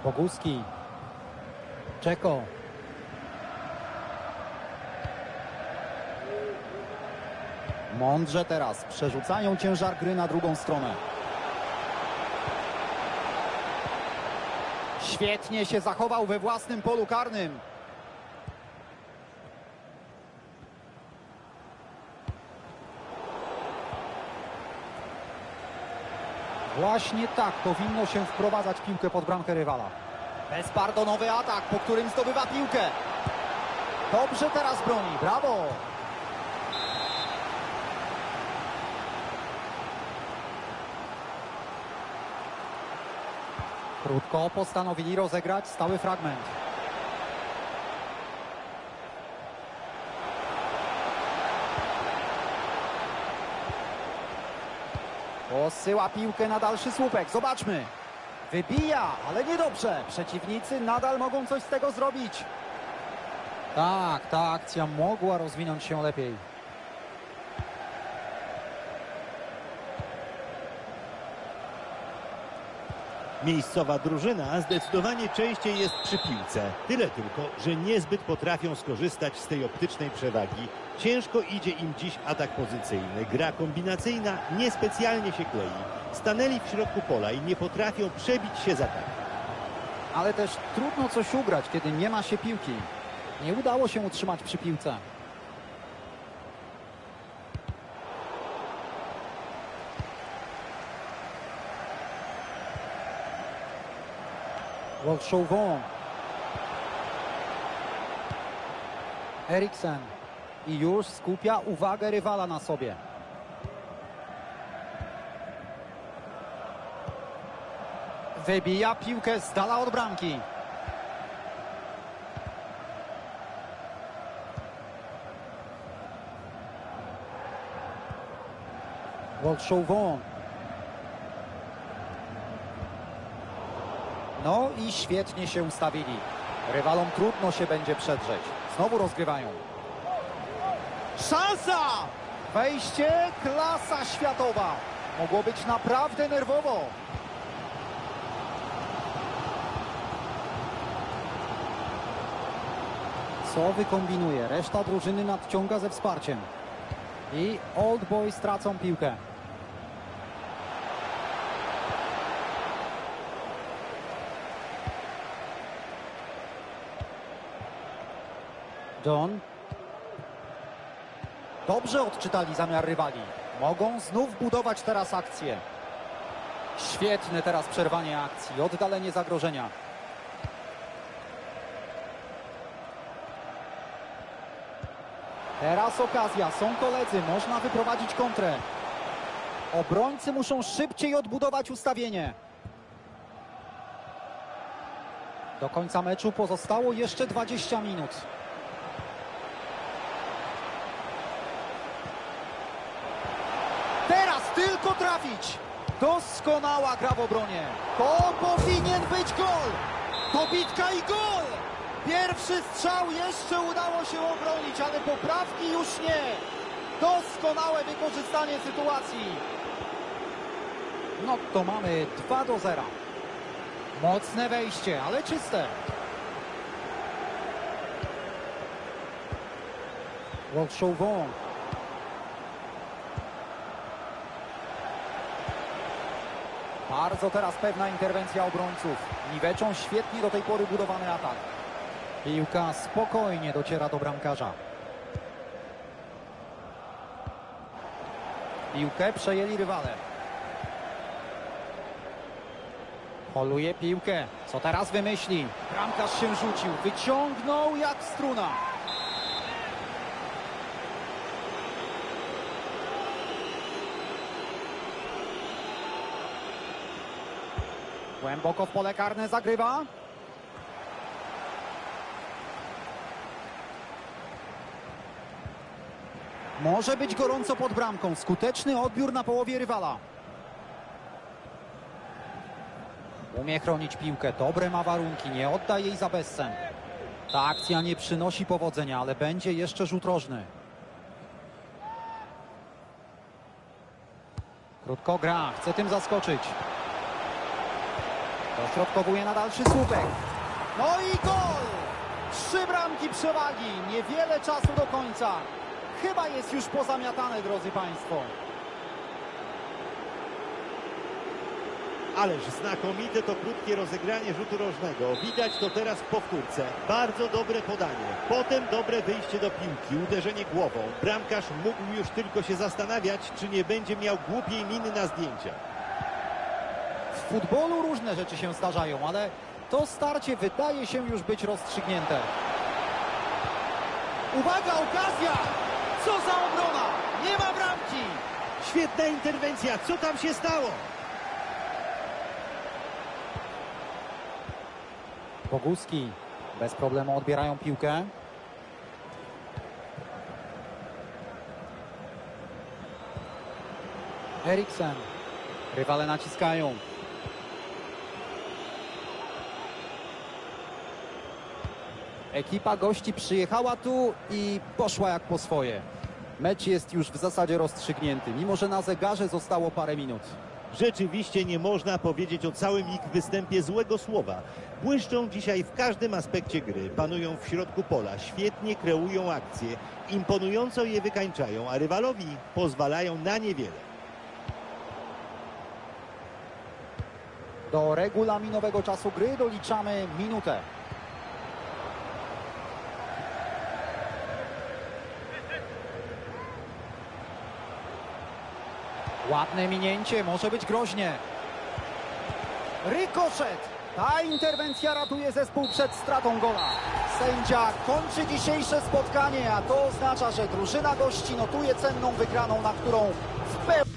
Boguski. Czeko. Mądrze teraz przerzucają ciężar gry na drugą stronę. Świetnie się zachował we własnym polu karnym. Właśnie tak powinno się wprowadzać piłkę pod bramkę rywala. Bezpardonowy atak, po którym zdobywa piłkę. Dobrze teraz broni, brawo! Krótko postanowili rozegrać stały fragment. Posyła piłkę na dalszy słupek. Zobaczmy. Wybija, ale niedobrze. Przeciwnicy nadal mogą coś z tego zrobić. Tak, ta akcja mogła rozwinąć się lepiej. Miejscowa drużyna zdecydowanie częściej jest przy piłce. Tyle tylko, że niezbyt potrafią skorzystać z tej optycznej przewagi. Ciężko idzie im dziś atak pozycyjny. Gra kombinacyjna niespecjalnie się klei. Stanęli w środku pola i nie potrafią przebić się za tak. Ale też trudno coś ugrać, kiedy nie ma się piłki. Nie udało się utrzymać przy piłce. Chauvin. Eriksen. I już skupia uwagę rywala na sobie. Wybija piłkę z dala od bramki. Chauvin. No i świetnie się ustawili. Rywalom trudno się będzie przedrzeć. Znowu rozgrywają. Szansa! Wejście, klasa światowa. Mogło być naprawdę nerwowo. Co wykombinuje? Reszta drużyny nadciąga ze wsparciem. I Old Boys tracą piłkę. John. Dobrze odczytali zamiar rywali. Mogą znów budować teraz akcję. Świetne teraz przerwanie akcji, oddalenie zagrożenia. Teraz okazja, są koledzy, można wyprowadzić kontrę. Obrońcy muszą szybciej odbudować ustawienie. Do końca meczu pozostało jeszcze 20 minut. Teraz tylko trafić. Doskonała gra w obronie. To powinien być gol. Dobitka i gol. Pierwszy strzał jeszcze udało się obronić, ale poprawki już nie. Doskonałe wykorzystanie sytuacji. No to mamy 2-0. Mocne wejście, ale czyste. Chauvin. Bardzo teraz pewna interwencja obrońców. Niweczą świetnie do tej pory budowany atak. Piłka spokojnie dociera do bramkarza. Piłkę przejęli rywale. Poluje piłkę. Co teraz wymyśli? Bramkarz się rzucił. Wyciągnął jak struna. Głęboko w pole karne zagrywa. Może być gorąco pod bramką. Skuteczny odbiór na połowie rywala. Umie chronić piłkę. Dobre ma warunki. Nie odda jej za bezcen. Ta akcja nie przynosi powodzenia, ale będzie jeszcze rzut rożny. Krótko gra. Chce tym zaskoczyć. Dośrodkowuje na dalszy słupek. No i gol! 3 bramki przewagi. Niewiele czasu do końca. Chyba jest już pozamiatane, drodzy Państwo. Ależ znakomite to krótkie rozegranie rzutu rożnego. Widać to teraz w powtórce. Bardzo dobre podanie. Potem dobre wyjście do piłki, uderzenie głową. Bramkarz mógł już tylko się zastanawiać, czy nie będzie miał głupiej miny na zdjęcia. W futbolu różne rzeczy się zdarzają, ale to starcie wydaje się już być rozstrzygnięte. Uwaga, okazja! Co za obrona! Nie ma bramki! Świetna interwencja. Co tam się stało? Boguski bez problemu odbierają piłkę. Eriksen. Rywale naciskają. Ekipa gości przyjechała tu i poszła jak po swoje. Mecz jest już w zasadzie rozstrzygnięty, mimo że na zegarze zostało parę minut. Rzeczywiście nie można powiedzieć o całym ich występie złego słowa. Błyszczą dzisiaj w każdym aspekcie gry, panują w środku pola, świetnie kreują akcje, imponująco je wykańczają, a rywalowi pozwalają na niewiele. Do regulaminowego czasu gry doliczamy minutę. Ładne minięcie, może być groźnie. Rykoszet. Ta interwencja ratuje zespół przed stratą gola. Sędzia kończy dzisiejsze spotkanie, a to oznacza, że drużyna gości notuje cenną wygraną, na którą w pełni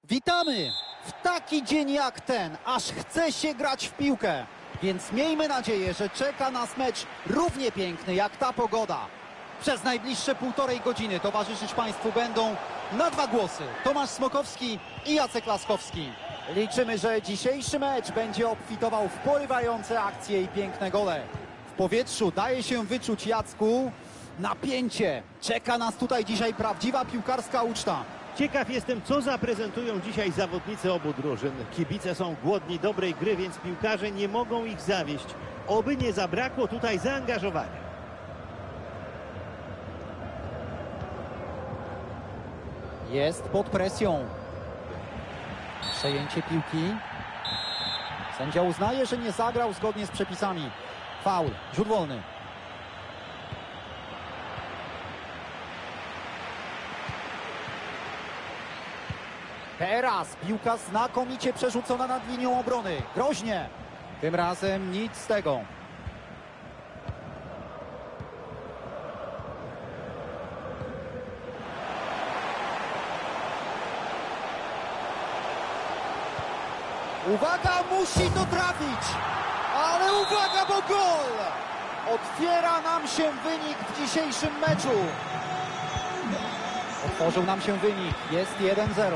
Witamy w taki dzień jak ten, aż chce się grać w piłkę. Więc miejmy nadzieję, że czeka nas mecz równie piękny jak ta pogoda. Przez najbliższe 1,5 godziny towarzyszyć Państwu będą na 2 głosy Tomasz Smokowski i Jacek Laskowski. Liczymy, że dzisiejszy mecz będzie obfitował w porywające akcje i piękne gole. W powietrzu daje się wyczuć, Jacku, napięcie. Czeka nas tutaj dzisiaj prawdziwa piłkarska uczta. Ciekaw jestem, co zaprezentują dzisiaj zawodnicy obu drużyn. Kibice są głodni dobrej gry, więc piłkarze nie mogą ich zawieść. Oby nie zabrakło tutaj zaangażowania. Jest pod presją. Przejęcie piłki. Sędzia uznaje, że nie zagrał zgodnie z przepisami. Faul, rzut wolny. Teraz piłka znakomicie przerzucona nad linią obrony. Groźnie. Tym razem nic z tego. Uwaga, musi to trafić. Ale uwaga, bo gol! Otwiera nam się wynik w dzisiejszym meczu. Otworzył nam się wynik. Jest 1-0.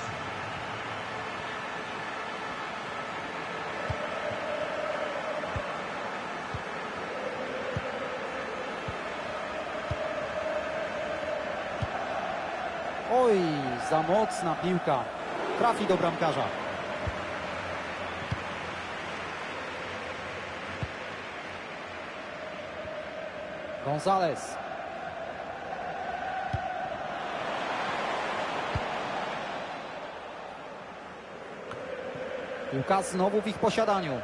Oj, za mocna piłka. Trafi do bramkarza. González. Piłka znowu w ich posiadaniu.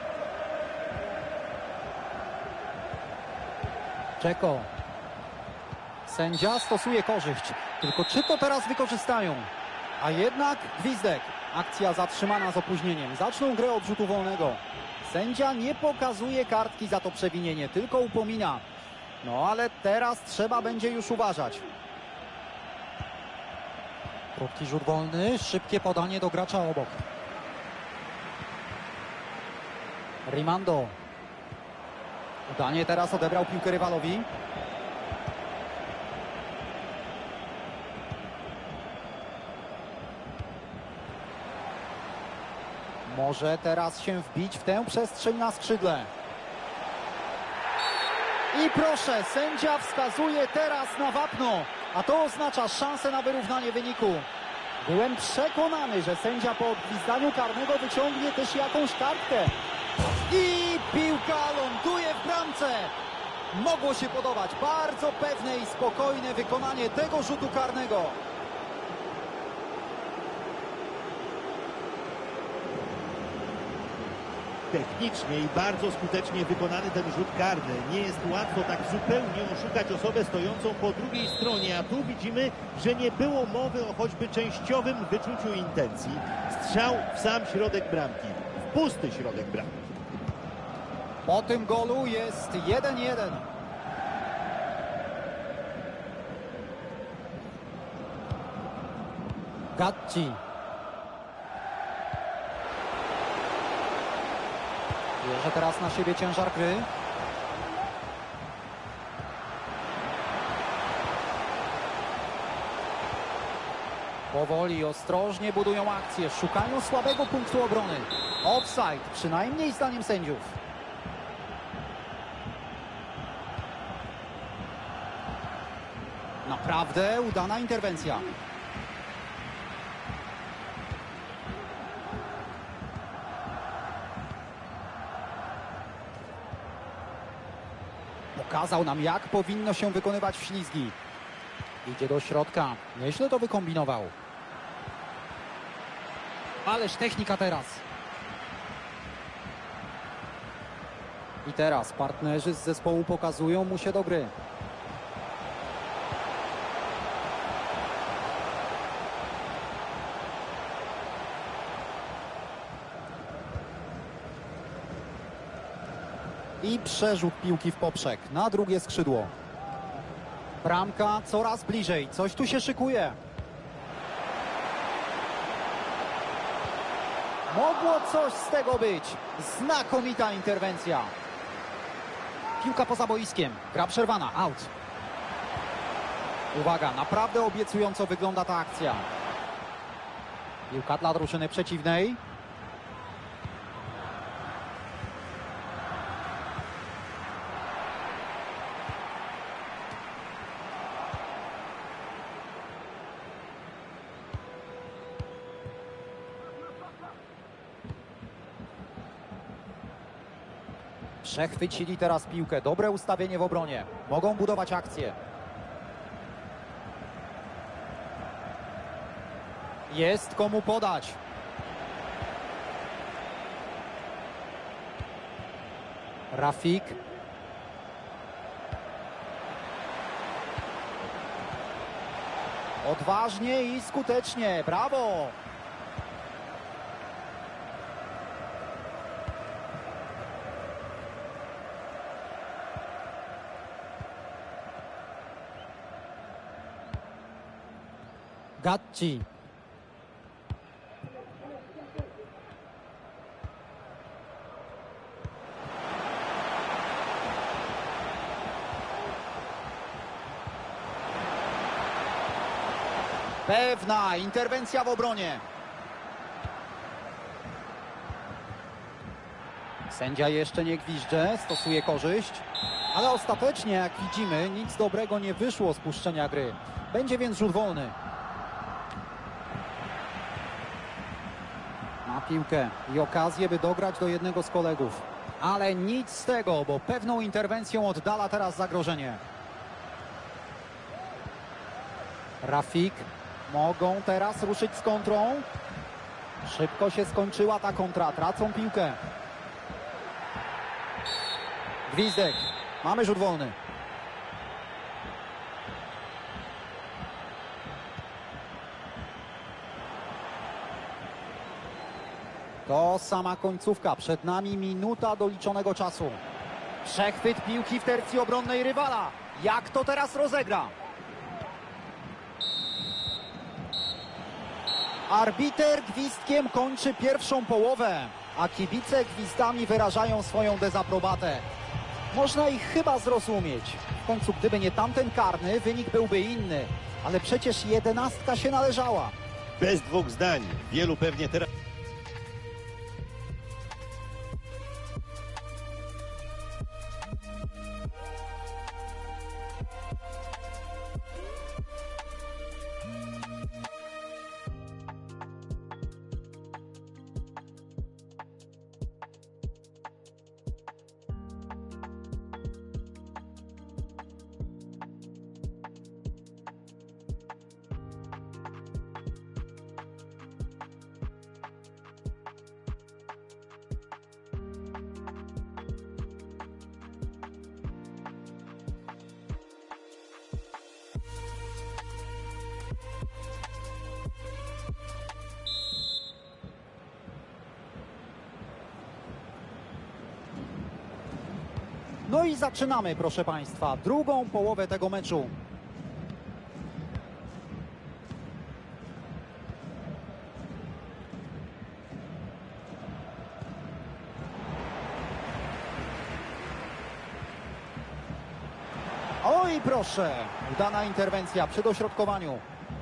Czeko. Sędzia stosuje korzyść. Tylko czy to teraz wykorzystają? A jednak gwizdek. Akcja zatrzymana z opóźnieniem. Zaczną grę od rzutu wolnego. Sędzia nie pokazuje kartki za to przewinienie, tylko upomina. No ale teraz trzeba będzie już uważać. Krótki rzut wolny, szybkie podanie do gracza obok. Rimando. Udanie teraz odebrał piłkę rywalowi. Może teraz się wbić w tę przestrzeń na skrzydle. I proszę, sędzia wskazuje teraz na wapno, a to oznacza szansę na wyrównanie wyniku. Byłem przekonany, że sędzia po odgwizdaniu karnego wyciągnie też jakąś kartkę. I piłka ląduje w bramce. Mogło się podobać. Bardzo pewne i spokojne wykonanie tego rzutu karnego. Technicznie i bardzo skutecznie wykonany ten rzut karny. Nie jest łatwo tak zupełnie oszukać osobę stojącą po drugiej stronie, a tu widzimy, że nie było mowy o choćby częściowym wyczuciu intencji. Strzał w sam środek bramki, w pusty środek bramki. Po tym golu jest 1-1. Gatti. Bierze teraz na siebie ciężar gry. Powoli, ostrożnie budują akcję. Szukają słabego punktu obrony. Offside, przynajmniej zdaniem sędziów. Naprawdę udana interwencja. Pokazał nam, jak powinno się wykonywać wślizgi. Idzie do środka. Nieźle to wykombinował. Ależ technika teraz. I teraz partnerzy z zespołu pokazują mu się do gry. I przerzut piłki w poprzek na drugie skrzydło. Bramka coraz bliżej. Coś tu się szykuje. Mogło coś z tego być. Znakomita interwencja. Piłka poza boiskiem. Gra przerwana. Out. Uwaga, naprawdę obiecująco wygląda ta akcja. Piłka dla drużyny przeciwnej. Przechwycili teraz piłkę. Dobre ustawienie w obronie. Mogą budować akcję. Jest komu podać. Rafik. Odważnie i skutecznie. Brawo! Gatti. Pewna interwencja w obronie. Sędzia jeszcze nie gwizdże, stosuje korzyść. Ale ostatecznie, jak widzimy, nic dobrego nie wyszło z puszczenia gry. Będzie więc rzut wolny. Ma piłkę i okazję, by dograć do jednego z kolegów. Ale nic z tego, bo pewną interwencją oddala teraz zagrożenie. Rafik. Mogą teraz ruszyć z kontrą. Szybko się skończyła ta kontra. Tracą piłkę. Gwizdek. Mamy rzut wolny. To sama końcówka. Przed nami minuta doliczonego czasu. Przechwyt piłki w tercji obronnej rywala. Jak to teraz rozegra? Arbiter gwizdkiem kończy pierwszą połowę, a kibice gwizdami wyrażają swoją dezaprobatę. Można ich chyba zrozumieć. W końcu, gdyby nie tamten karny, wynik byłby inny. Ale przecież 11 się należała. Bez dwóch zdań. Wielu pewnie teraz... No i zaczynamy, proszę Państwa, drugą połowę tego meczu. Oj, proszę, udana interwencja przy dośrodkowaniu.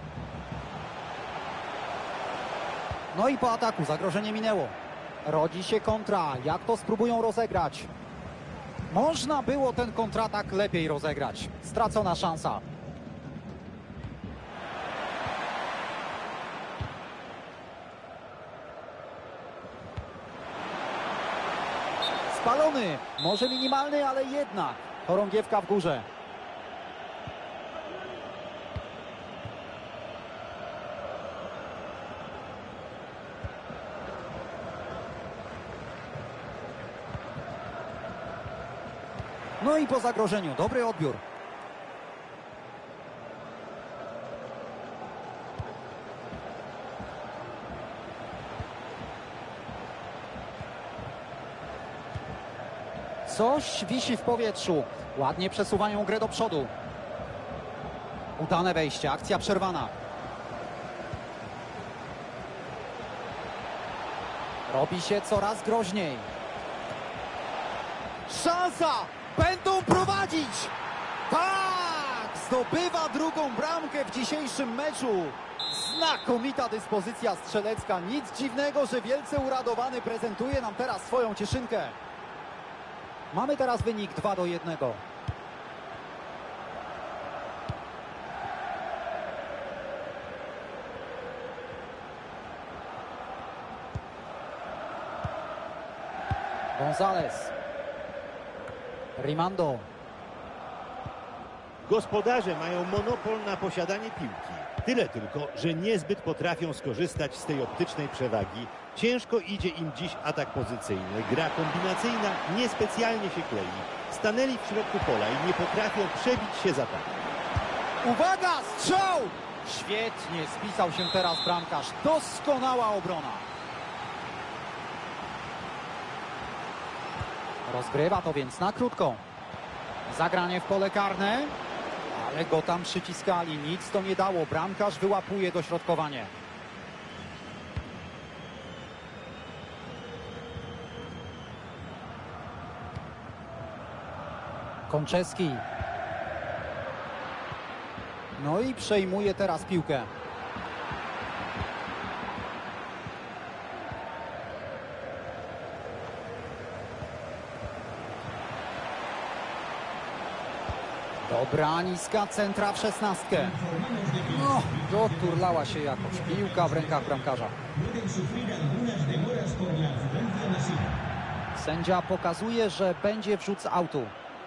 No i po ataku zagrożenie minęło. Rodzi się kontra, jak to spróbują rozegrać? Można było ten kontratak lepiej rozegrać. Stracona szansa. Spalony. Może minimalny, ale jednak. Chorągiewka w górze. No i po zagrożeniu. Dobry odbiór. Coś wisi w powietrzu. Ładnie przesuwają grę do przodu. Udane wejście. Akcja przerwana. Robi się coraz groźniej. Szansa! Będą prowadzić! Tak! Zdobywa drugą bramkę w dzisiejszym meczu. Znakomita dyspozycja strzelecka. Nic dziwnego, że wielce uradowany prezentuje nam teraz swoją cieszynkę. Mamy teraz wynik 2-1. González. Rimando. Gospodarze mają monopol na posiadanie piłki. Tyle tylko, że niezbyt potrafią skorzystać z tej optycznej przewagi. Ciężko idzie im dziś atak pozycyjny. Gra kombinacyjna niespecjalnie się klei. Stanęli w środku pola i nie potrafią przebić się za tak. Uwaga, strzał! Świetnie spisał się teraz bramkarz. Doskonała obrona. Rozgrywa to więc na krótko. Zagranie w pole karne. Ale go tam przyciskali. Nic to nie dało. Bramkarz wyłapuje dośrodkowanie. Konczewski. No i przejmuje teraz piłkę. Dobra, niska centra w 16. No, doturlała się jakoś. Piłka w rękach bramkarza. Sędzia pokazuje, że będzie wrzut z autu.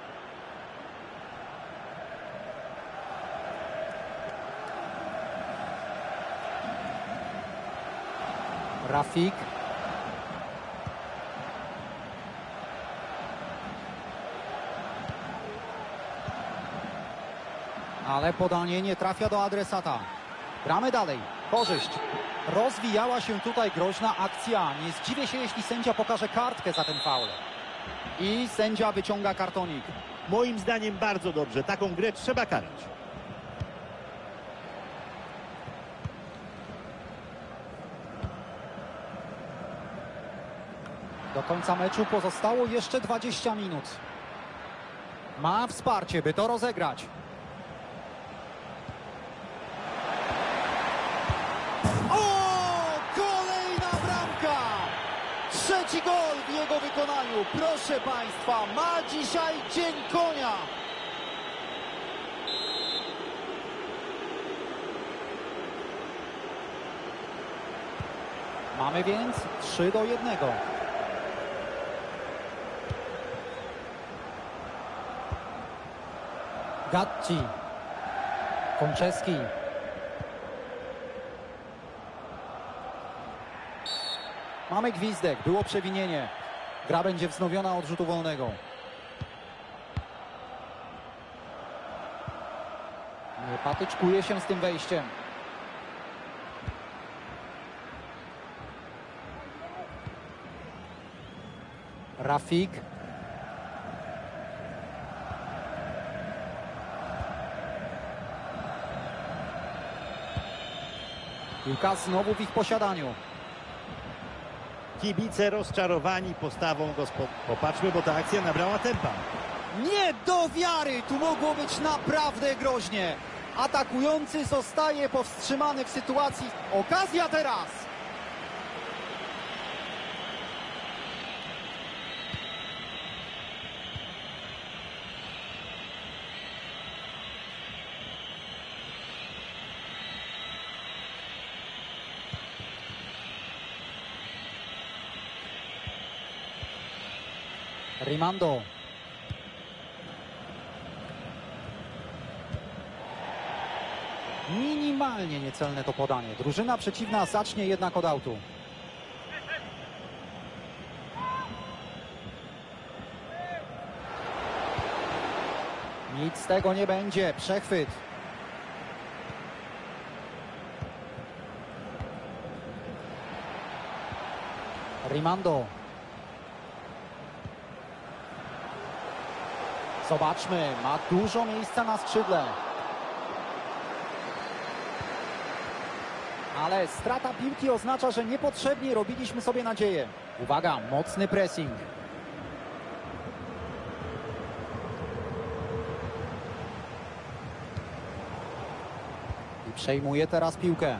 Rafik. Ale podanie nie trafia do adresata. Gramy dalej. Korzyść. Rozwijała się tutaj groźna akcja. Nie zdziwię się, jeśli sędzia pokaże kartkę za ten faul. I sędzia wyciąga kartonik. Moim zdaniem bardzo dobrze. Taką grę trzeba karać. Do końca meczu pozostało jeszcze 20 minut. Ma wsparcie, by to rozegrać. Trzeci gol w jego wykonaniu. Proszę Państwa, ma dzisiaj dzień konia. Mamy więc 3-1. Gatti. Konczewski. Mamy gwizdek, było przewinienie. Gra będzie wznowiona od rzutu wolnego. Nie patyczkuje się z tym wejściem. Rafik. Piłka znowu w ich posiadaniu. Kibice rozczarowani postawą gospodarzy. Popatrzmy, bo ta akcja nabrała tempa. Nie do wiary! Tu mogło być naprawdę groźnie. Atakujący zostaje powstrzymany w sytuacji. Okazja teraz! Rimando. Minimalnie niecelne to podanie. Drużyna przeciwna zacznie jednak od autu. Nic z tego nie będzie. Przechwyt. Rimando. Zobaczmy, ma dużo miejsca na skrzydle. ale strata piłki oznacza, że niepotrzebnie robiliśmy sobie nadzieję. Uwaga, mocny pressing. I przejmuje teraz piłkę.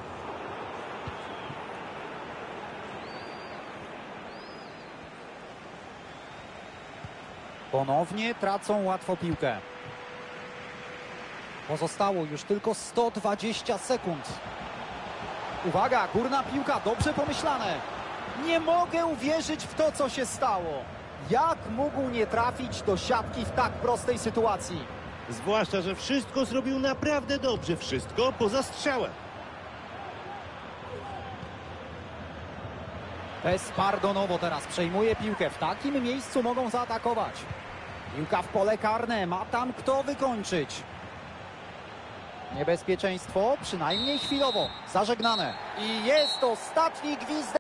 Ponownie tracą łatwo piłkę. Pozostało już tylko 120 sekund. Uwaga, górna piłka, dobrze pomyślane. Nie mogę uwierzyć w to, co się stało. Jak mógł nie trafić do siatki w tak prostej sytuacji? Zwłaszcza, że wszystko zrobił naprawdę dobrze, wszystko poza strzałem. Bezpardonowo teraz przejmuje piłkę. W takim miejscu mogą zaatakować. Piłka w pole karne, ma tam kto wykończyć. Niebezpieczeństwo, przynajmniej chwilowo, zażegnane. I jest ostatni gwizdek.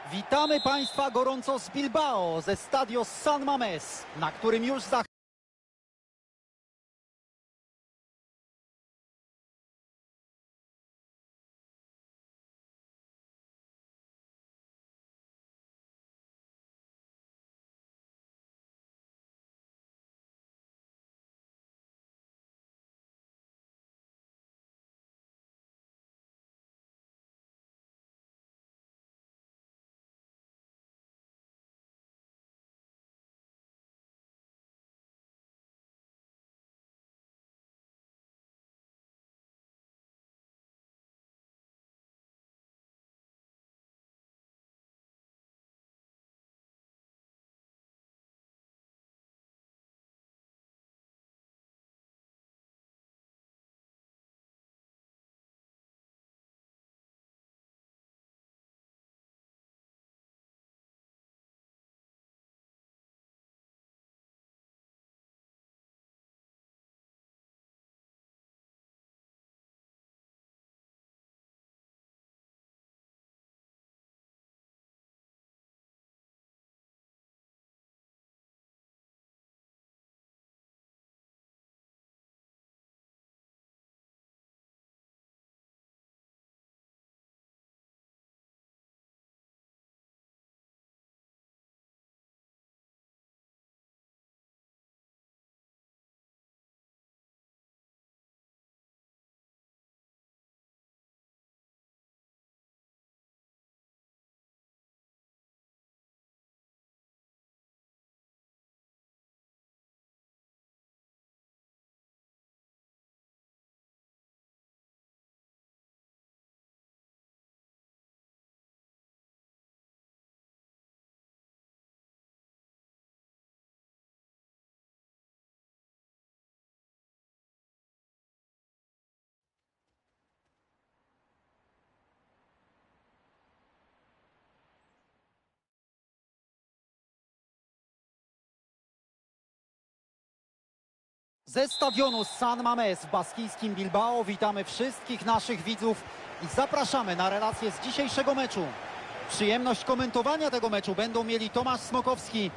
Witamy Państwa gorąco z Bilbao, ze Stadio San Mamés, na którym już za ze stadionu San Mamés w baskijskim Bilbao witamy wszystkich naszych widzów i zapraszamy na relacje z dzisiejszego meczu. Przyjemność komentowania tego meczu będą mieli Tomasz Smokowski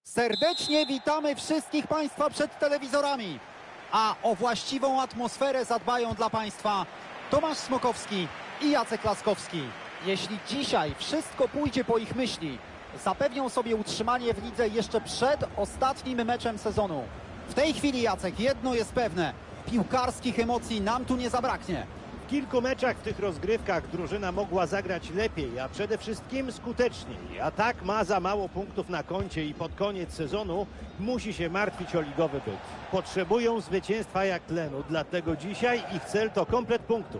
Serdecznie witamy wszystkich Państwa przed telewizorami. A o właściwą atmosferę zadbają dla Państwa Tomasz Smokowski i Jacek Laskowski. Jeśli dzisiaj wszystko pójdzie po ich myśli, zapewnią sobie utrzymanie w lidze jeszcze przed ostatnim meczem sezonu. W tej chwili, Jacek, jedno jest pewne. Piłkarskich emocji nam tu nie zabraknie. W kilku meczach w tych rozgrywkach drużyna mogła zagrać lepiej, a przede wszystkim skuteczniej. A tak ma za mało punktów na koncie i pod koniec sezonu musi się martwić o ligowy byt. Potrzebują zwycięstwa jak tlenu, dlatego dzisiaj ich cel to komplet punktów.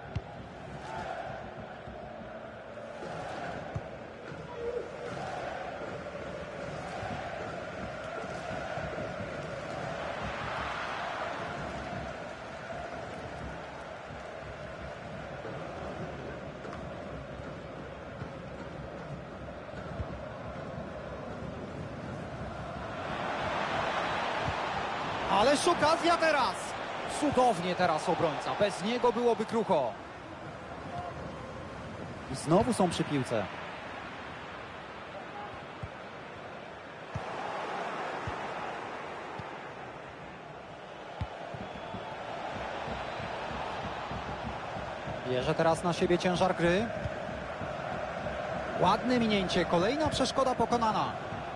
Ależ okazja teraz! Cudownie teraz obrońca, bez niego byłoby krucho. I znowu są przy piłce. Bierze teraz na siebie ciężar gry. Ładne minięcie, kolejna przeszkoda pokonana.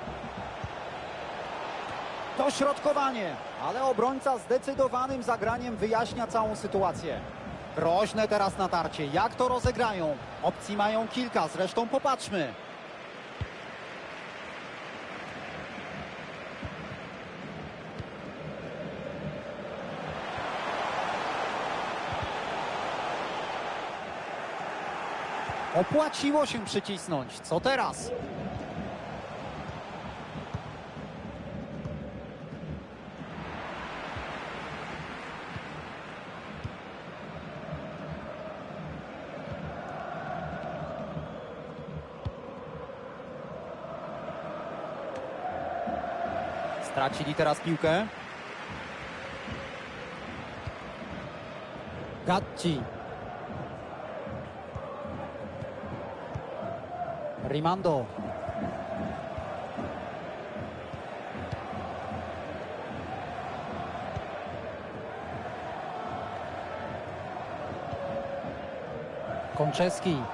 Dośrodkowanie, ale obrońca zdecydowanym zagraniem wyjaśnia całą sytuację. Groźne teraz natarcie. Jak to rozegrają? Opcji mają kilka, zresztą popatrzmy. Opłaciło się przycisnąć. Co teraz? Stracili teraz piłkę. Gatti. Rimando. Konczewski.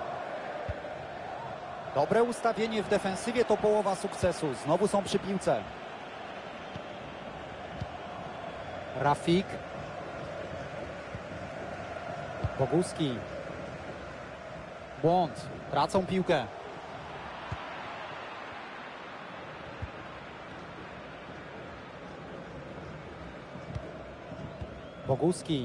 Dobre ustawienie w defensywie to połowa sukcesu. Znowu są przy piłce. Rafik. Boguski. Błąd. Tracą piłkę. Boguski.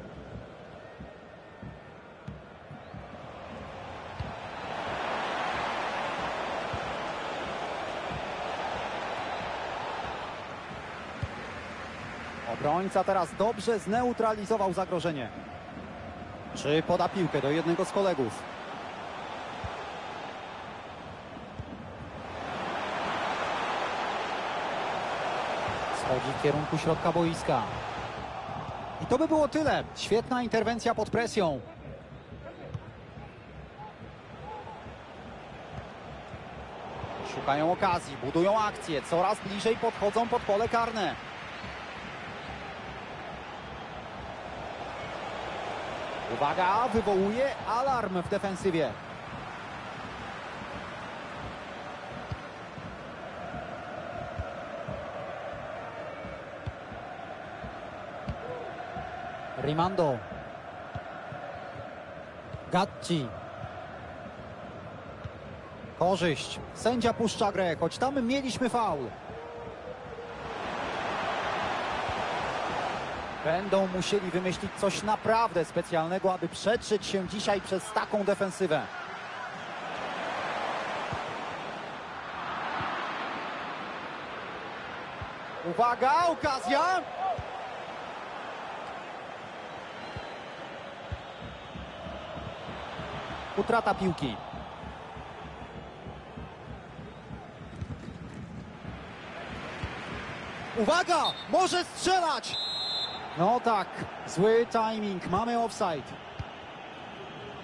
Obrońca teraz dobrze zneutralizował zagrożenie. Czy poda piłkę do jednego z kolegów? Schodzi w kierunku środka boiska. I to by było tyle. Świetna interwencja pod presją. Szukają okazji, budują akcję. Coraz bliżej podchodzą pod pole karne. Uwaga, wywołuje alarm w defensywie. Rimando. Gatti. Korzyść. Sędzia puszcza grę, choć tam mieliśmy faul. Będą musieli wymyślić coś naprawdę specjalnego, aby przetrzeć się dzisiaj przez taką defensywę. Uwaga, okazja! Utrata piłki. Uwaga! Może strzelać! No tak, zły timing, mamy offside.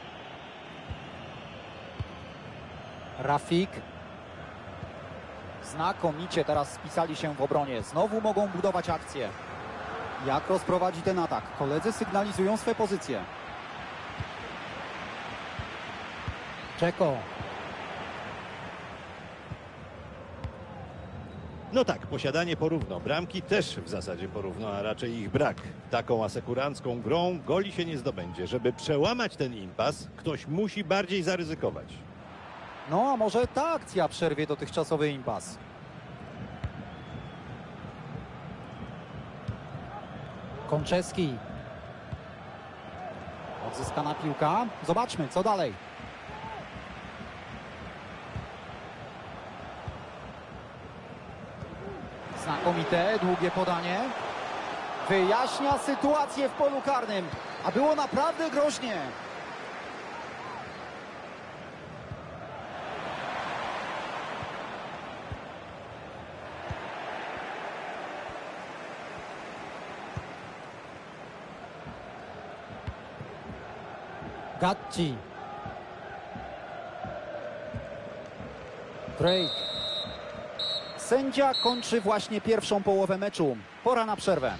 Rafik. Znakomicie teraz spisali się w obronie. Znowu mogą budować akcję. Jak rozprowadzi ten atak? Koledzy sygnalizują swe pozycje. Czeko. No tak, posiadanie porówno. Bramki też w zasadzie porówno, a raczej ich brak. Taką asekurancką grą goli się nie zdobędzie. Żeby przełamać ten impas, ktoś musi bardziej zaryzykować. No a może ta akcja przerwie dotychczasowy impas. Konczewski. Odzyskana piłka. Zobaczmy, co dalej. Znakomite, długie podanie. Wyjaśnia sytuację w polu karnym. A było naprawdę groźnie. Gatti. Drake. Sędzia kończy właśnie pierwszą połowę meczu. Pora na przerwę.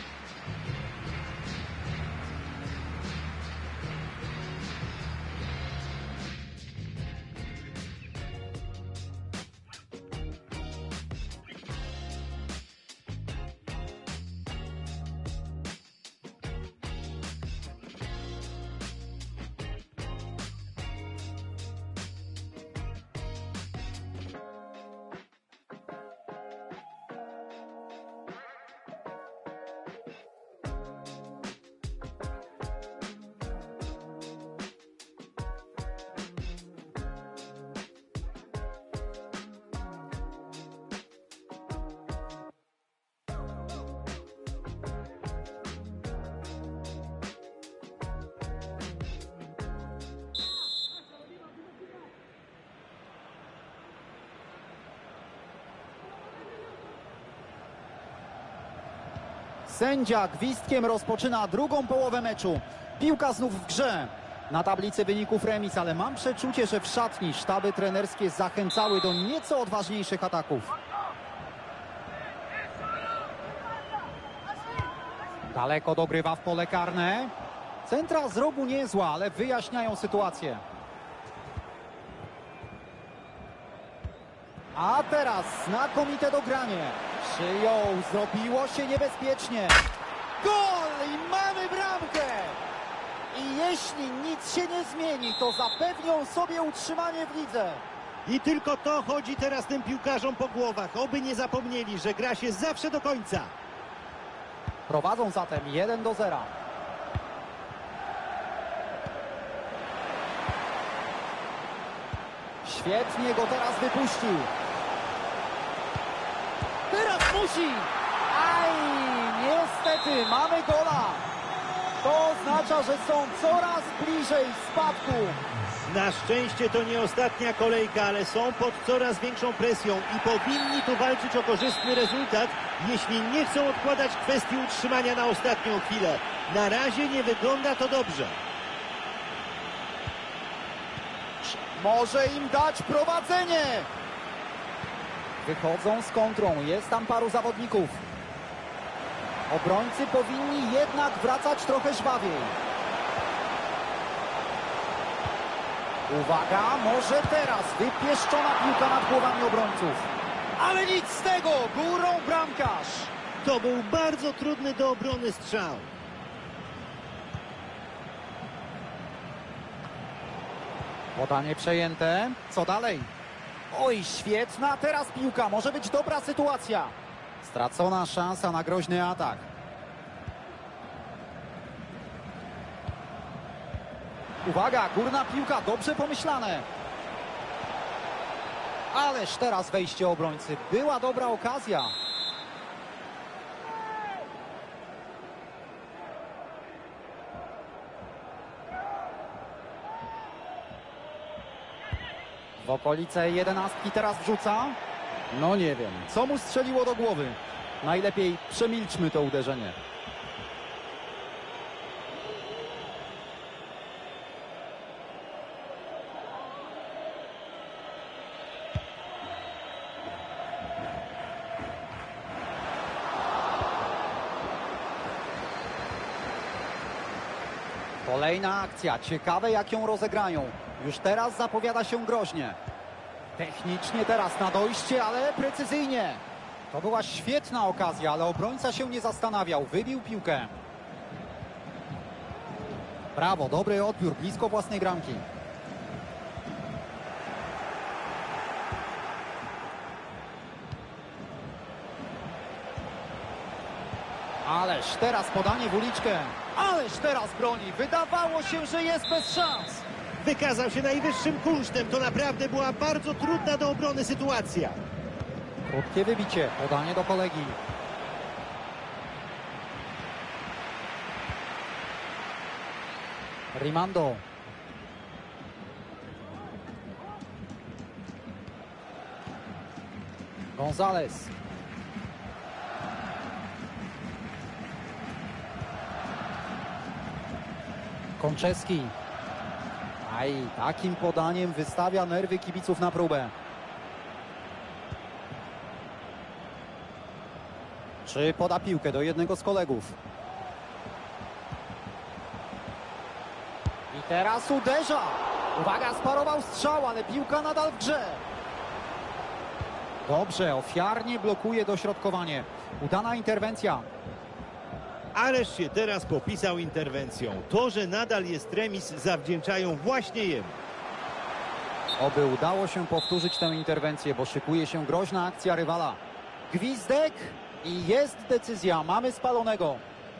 Sędzia gwizdkiem rozpoczyna drugą połowę meczu. Piłka znów w grze. Na tablicy wyników remis, ale mam przeczucie, że w szatni sztaby trenerskie zachęcały do nieco odważniejszych ataków. Daleko dogrywa w pole karne. Centra z rogu niezła, ale wyjaśniają sytuację. A teraz znakomite dogranie. Przyjął, zrobiło się niebezpiecznie. Gol i mamy bramkę! I jeśli nic się nie zmieni, to zapewnią sobie utrzymanie w lidze. I tylko to chodzi teraz tym piłkarzom po głowach. Oby nie zapomnieli, że gra się zawsze do końca. Prowadzą zatem 1-0. Świetnie go teraz wypuścił. Teraz musi! Aj, niestety mamy gola. To oznacza, że są coraz bliżej spadku. Na szczęście to nie ostatnia kolejka, ale są pod coraz większą presją i powinni tu walczyć o korzystny rezultat, jeśli nie chcą odkładać kwestii utrzymania na ostatnią chwilę. Na razie nie wygląda to dobrze. Może im dać prowadzenie. Wychodzą z kontrą, jest tam paru zawodników. Obrońcy powinni jednak wracać trochę żwawiej. Uwaga, może teraz wypieszczona piłka nad głowami obrońców. Ale nic z tego, górą bramkarz. To był bardzo trudny do obrony strzał. Podanie przejęte. Co dalej? Oj, świetna teraz piłka. Może być dobra sytuacja. Stracona szansa na groźny atak. Uwaga, górna piłka. Dobrze pomyślane. Ależ teraz wejście obrońcy. Była dobra okazja. W okolice 11 teraz wrzuca. No nie wiem, co mu strzeliło do głowy. Najlepiej przemilczmy to uderzenie. Kolejna akcja, ciekawe jak ją rozegrają. Już teraz zapowiada się groźnie. Technicznie teraz na dojście, ale precyzyjnie. To była świetna okazja, ale obrońca się nie zastanawiał, wybił piłkę. Brawo, dobry odbiór, blisko własnej bramki. Ależ teraz podanie w uliczkę. Ależ teraz broni. Wydawało się, że jest bez szans. Wykazał się najwyższym kunsztem. To naprawdę była bardzo trudna do obrony sytuacja. Krótkie wybicie, podanie do kolegi. Rimando. González. Konczewski. Aj, takim podaniem wystawia nerwy kibiców na próbę. Czy poda piłkę do jednego z kolegów? I teraz uderza. Uwaga, sparował strzał, ale piłka nadal w grze. Dobrze, ofiarnie blokuje dośrodkowanie. Udana interwencja. Ależ się teraz popisał interwencją. To, że nadal jest remis, zawdzięczają właśnie jemu. Oby udało się powtórzyć tę interwencję, bo szykuje się groźna akcja rywala. Gwizdek i jest decyzja. Mamy spalonego.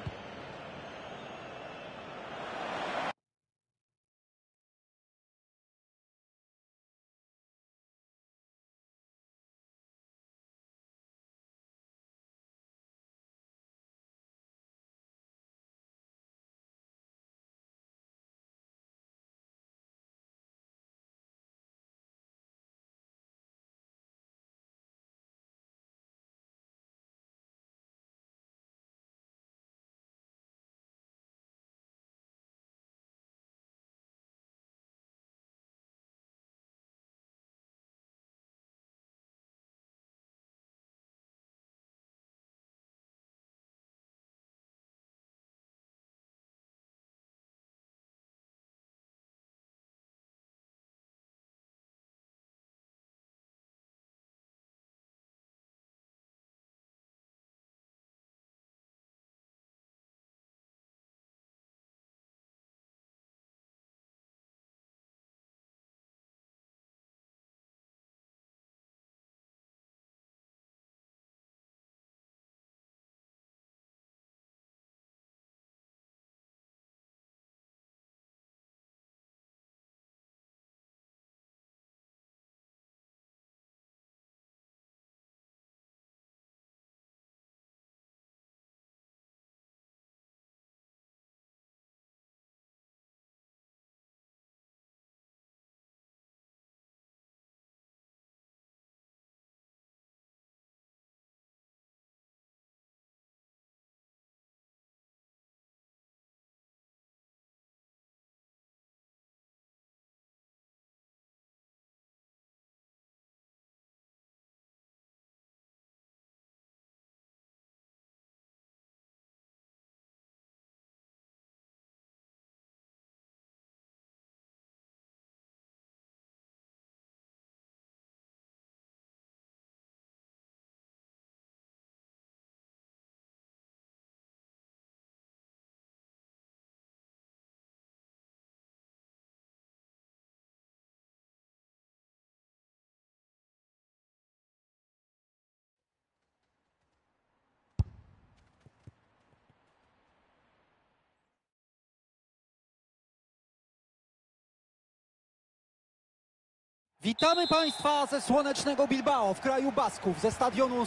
Witamy Państwa ze słonecznego Bilbao w kraju Basków, ze stadionu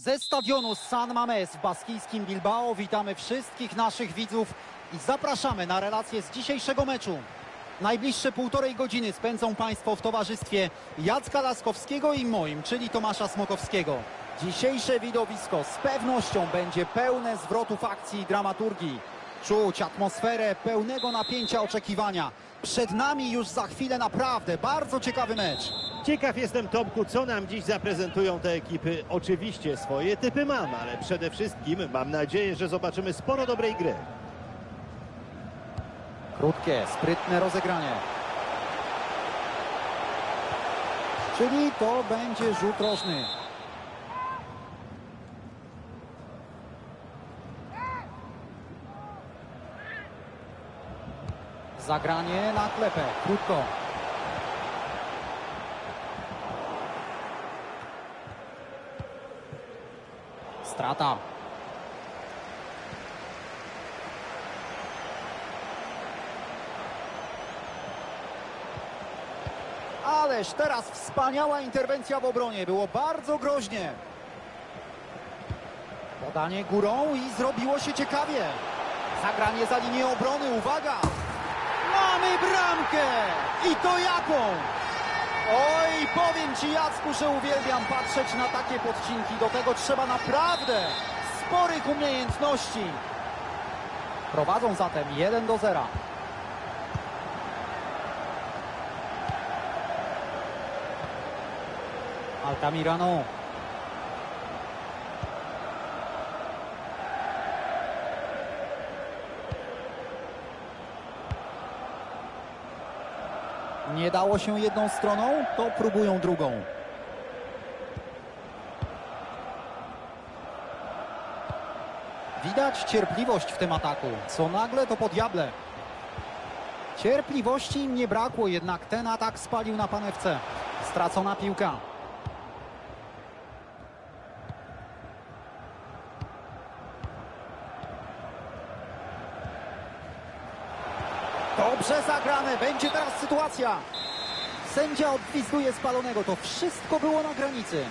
Ze stadionu San Mamés w baskijskim Bilbao witamy wszystkich naszych widzów i zapraszamy na relacje z dzisiejszego meczu. Najbliższe 1,5 godziny spędzą Państwo w towarzystwie Jacka Laskowskiego i moim, czyli Tomasza Smokowskiego. Dzisiejsze widowisko z pewnością będzie pełne zwrotów akcji i dramaturgii. Czuć atmosferę pełnego napięcia oczekiwania. Przed nami już za chwilę naprawdę bardzo ciekawy mecz. Ciekaw jestem, Tomku, co nam dziś zaprezentują te ekipy. Oczywiście swoje typy mam, ale przede wszystkim mam nadzieję, że zobaczymy sporo dobrej gry. Krótkie, sprytne rozegranie. Czyli to będzie rzut rożny. Zagranie na klepę, krótko. Strata. Ależ teraz wspaniała interwencja w obronie. Było bardzo groźnie. Podanie górą i zrobiło się ciekawie. Zagranie za linię obrony. Uwaga! Mamy bramkę! I to jaką? Oj, powiem Ci, Jacku, że uwielbiam patrzeć na takie podcinki. Do tego trzeba naprawdę sporych umiejętności. Prowadzą zatem 1-0. Altamirano. Nie dało się jedną stroną, to próbują drugą. Widać cierpliwość w tym ataku. Co nagle to po diable. Cierpliwości im nie brakło, jednak ten atak spalił na panewce. Stracona piłka. Dobrze zagrane, będzie teraz sytuacja. Sędzia odgwizduje spalonego, to wszystko było na granicy.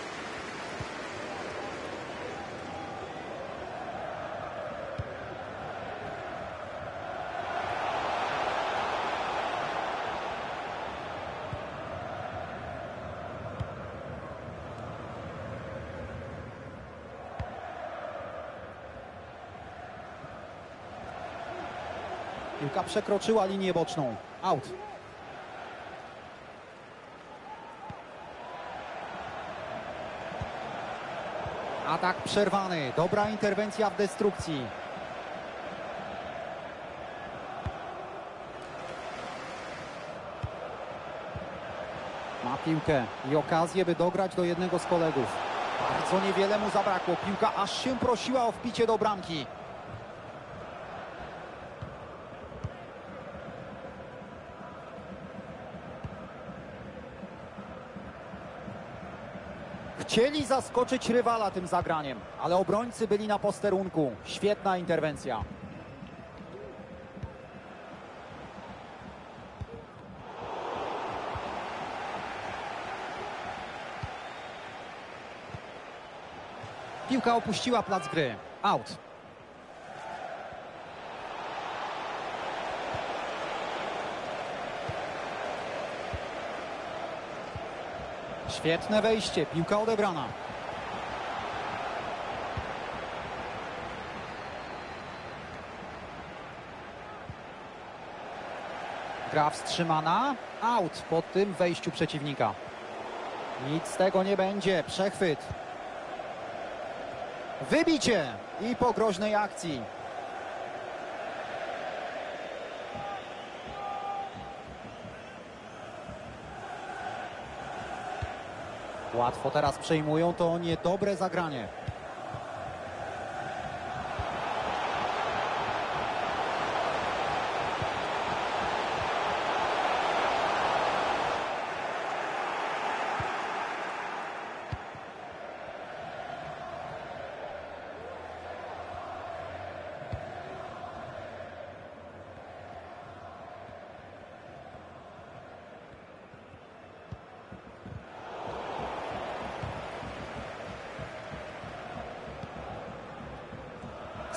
Piłka przekroczyła linię boczną. Out. Atak przerwany. Dobra interwencja w destrukcji. Ma piłkę i okazję, by dograć do jednego z kolegów. Bardzo niewiele mu zabrakło. Piłka aż się prosiła o wbicie do bramki. Chcieli zaskoczyć rywala tym zagraniem, ale obrońcy byli na posterunku. Świetna interwencja. Piłka opuściła plac gry. Out. Świetne wejście, piłka odebrana. Gra wstrzymana, out po tym wejściu przeciwnika. Nic z tego nie będzie, przechwyt. Wybicie i po groźnej akcji. Łatwo teraz przejmują, to niedobre zagranie.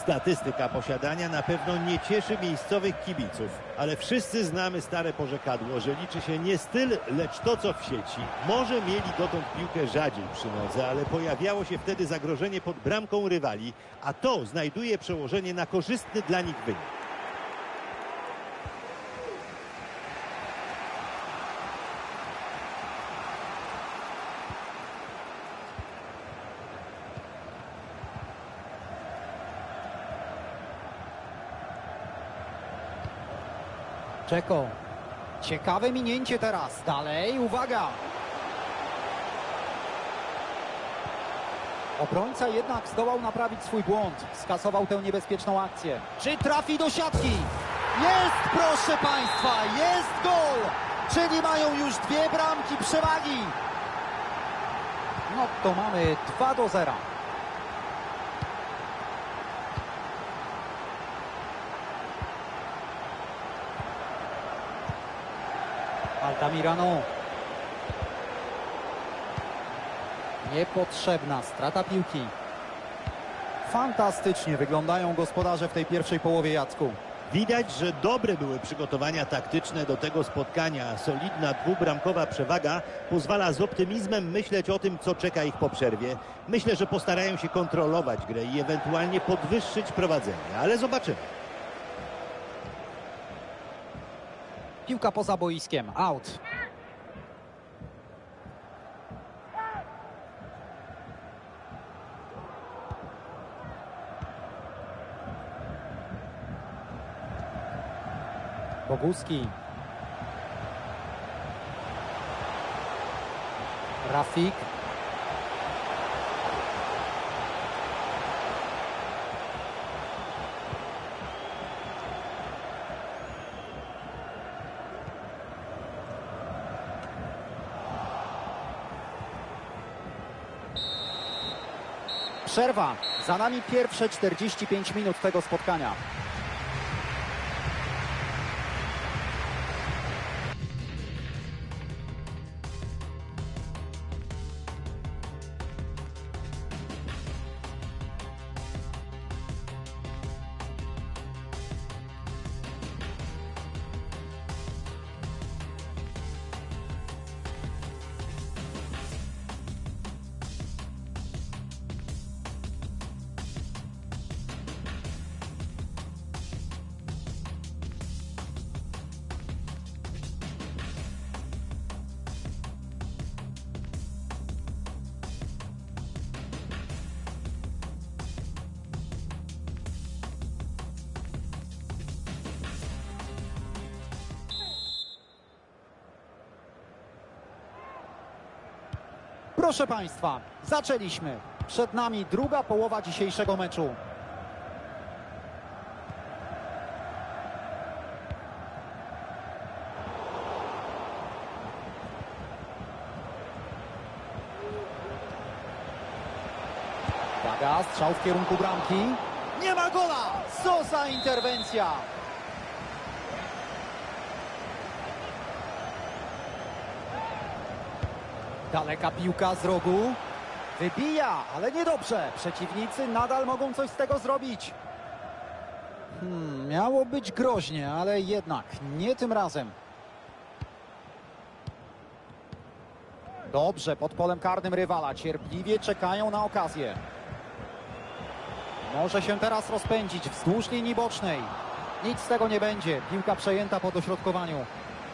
Statystyka posiadania na pewno nie cieszy miejscowych kibiców, ale wszyscy znamy stare porzekadło, że liczy się nie styl, lecz to, co w sieci. Może mieli dotąd piłkę rzadziej przy nodze, ale pojawiało się wtedy zagrożenie pod bramką rywali, a to znajduje przełożenie na korzystny dla nich wynik. Czeko. Ciekawe minięcie teraz. Dalej, uwaga. Obrońca jednak zdołał naprawić swój błąd. Skasował tę niebezpieczną akcję. Czy trafi do siatki? Jest, proszę Państwa, jest gol! Czyli mają już 2 bramki przewagi. No to mamy 2-0. Altamirano. Niepotrzebna strata piłki. Fantastycznie wyglądają gospodarze w tej pierwszej połowie, Jacku. Widać, że dobre były przygotowania taktyczne do tego spotkania. Solidna dwubramkowa przewaga pozwala z optymizmem myśleć o tym, co czeka ich po przerwie. Myślę, że postarają się kontrolować grę i ewentualnie podwyższyć prowadzenie, ale zobaczymy. Piłka poza boiskiem. Out. Boguski. Rafik. Przerwa. Za nami pierwsze 45 minut tego spotkania. Proszę Państwa, zaczęliśmy. Przed nami druga połowa dzisiejszego meczu. Uwaga, strzał w kierunku bramki. Nie ma gola! Co za interwencja! Daleka piłka z rogu. Wybija, ale niedobrze. Przeciwnicy nadal mogą coś z tego zrobić. Miało być groźnie, ale jednak nie tym razem. Dobrze, pod polem karnym rywala. Cierpliwie czekają na okazję. Może się teraz rozpędzić wzdłuż linii bocznej. Nic z tego nie będzie. Piłka przejęta po dośrodkowaniu.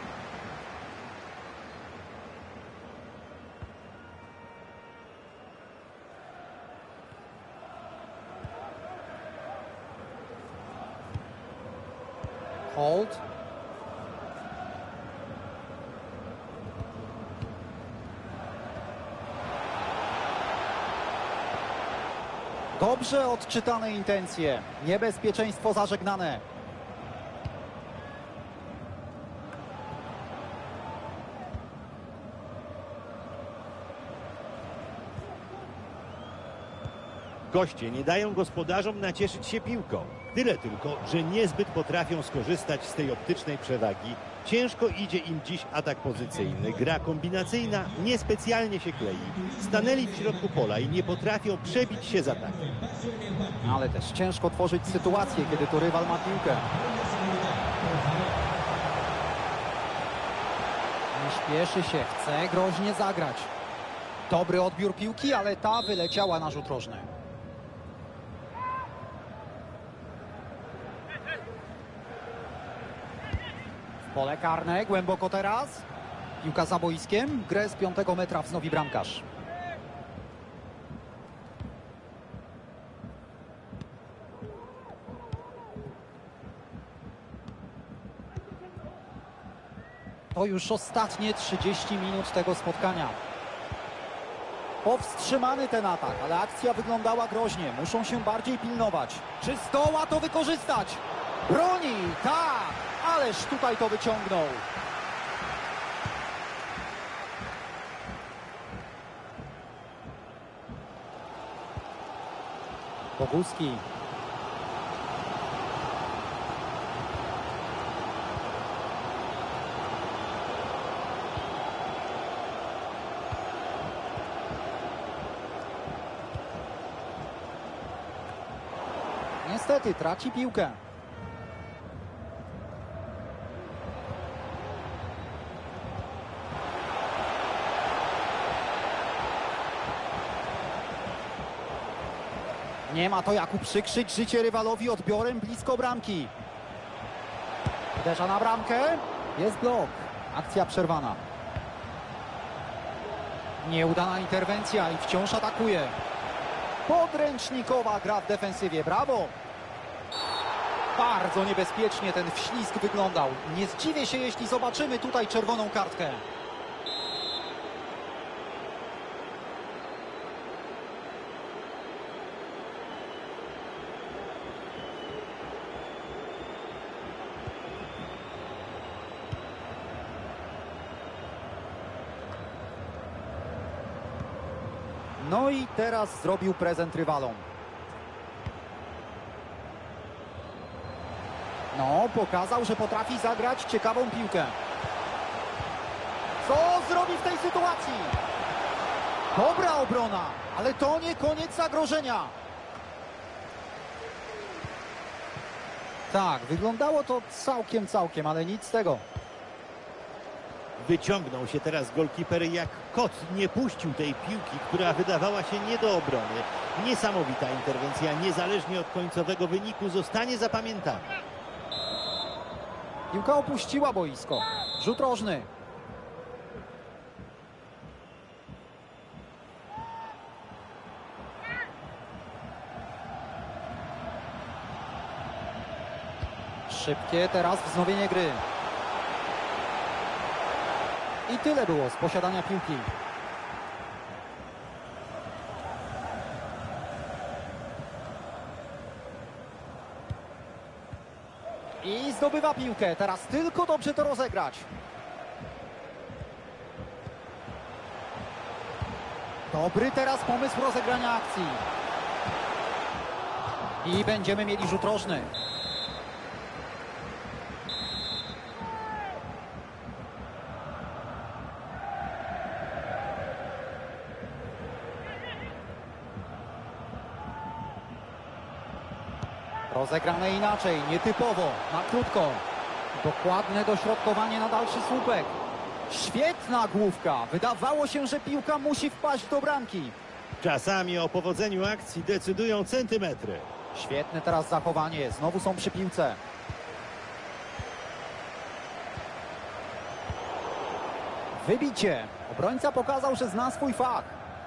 Holt. Dobrze odczytane intencje. Niebezpieczeństwo zażegnane. Goście nie dają gospodarzom nacieszyć się piłką. Tyle tylko, że niezbyt potrafią skorzystać z tej optycznej przewagi Ciężko idzie im dziś atak pozycyjny. Gra kombinacyjna niespecjalnie się klei. Stanęli w środku pola i nie potrafią przebić się z atakiem. Ale też ciężko tworzyć sytuację, kiedy to rywal ma piłkę. Nie śpieszy się, chce groźnie zagrać. Dobry odbiór piłki, ale ta wyleciała na rzut rożny. W pole karne, głęboko teraz. Piłka za boiskiem, grę z 5 metra wznowi bramkarz. To już ostatnie 30 minut tego spotkania. Powstrzymany ten atak, ale akcja wyglądała groźnie. Muszą się bardziej pilnować. Czy zdoła to wykorzystać? Broni, tak! Ależ tutaj to wyciągnął. Boguski. Niestety traci piłkę. Nie ma to jak uprzykrzyć życie rywalowi odbiorem blisko bramki. Uderza na bramkę. Jest blok. Akcja przerwana. Nieudana interwencja i wciąż atakuje. Podręcznikowa gra w defensywie. Brawo! Bardzo niebezpiecznie ten wślizg wyglądał. Nie zdziwię się, jeśli zobaczymy tutaj czerwoną kartkę. No i teraz zrobił prezent rywalom. No, pokazał, że potrafi zagrać ciekawą piłkę. Co zrobi w tej sytuacji? Dobra obrona, ale to nie koniec zagrożenia. Tak, wyglądało to całkiem, ale nic z tego. Wyciągnął się teraz golkiper jak kot. Nie puścił tej piłki, która wydawała się nie do obrony. Niesamowita interwencja, niezależnie od końcowego wyniku, zostanie zapamiętana. Piłka opuściła boisko. Rzut rożny. Szybkie teraz wznowienie gry. I tyle było z posiadania piłki. I zdobywa piłkę. Teraz tylko dobrze to rozegrać. Dobry teraz pomysł rozegrania akcji. I będziemy mieli rzut rożny. Rozegrane inaczej, nietypowo, na krótko. Dokładne dośrodkowanie na dalszy słupek. Świetna główka. Wydawało się, że piłka musi wpaść do bramki. Czasami o powodzeniu akcji decydują centymetry. Świetne teraz zachowanie. Znowu są przy piłce. Wybicie. Obrońca pokazał, że zna swój fach.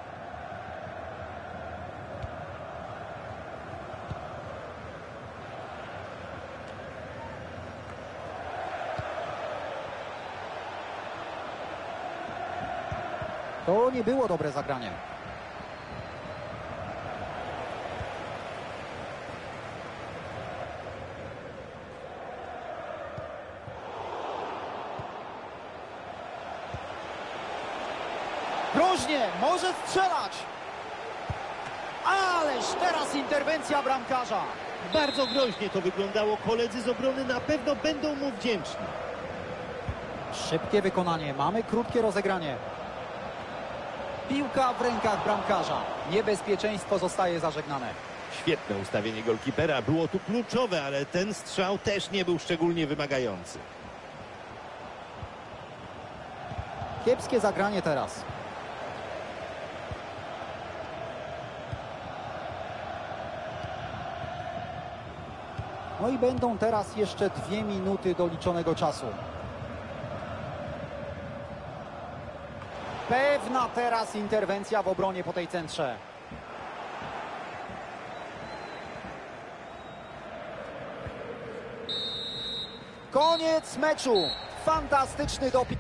To nie było dobre zagranie. Groźnie, może strzelać. Ależ teraz interwencja bramkarza. Bardzo groźnie to wyglądało. Koledzy z obrony na pewno będą mu wdzięczni. Szybkie wykonanie, mamy krótkie rozegranie. Piłka w rękach bramkarza. Niebezpieczeństwo zostaje zażegnane. Świetne ustawienie golkipera, było tu kluczowe, ale ten strzał też nie był szczególnie wymagający. Kiepskie zagranie teraz. No i będą teraz jeszcze 2 minuty doliczonego czasu. Pewna teraz interwencja w obronie po tej centrze. Koniec meczu. Fantastyczny doping.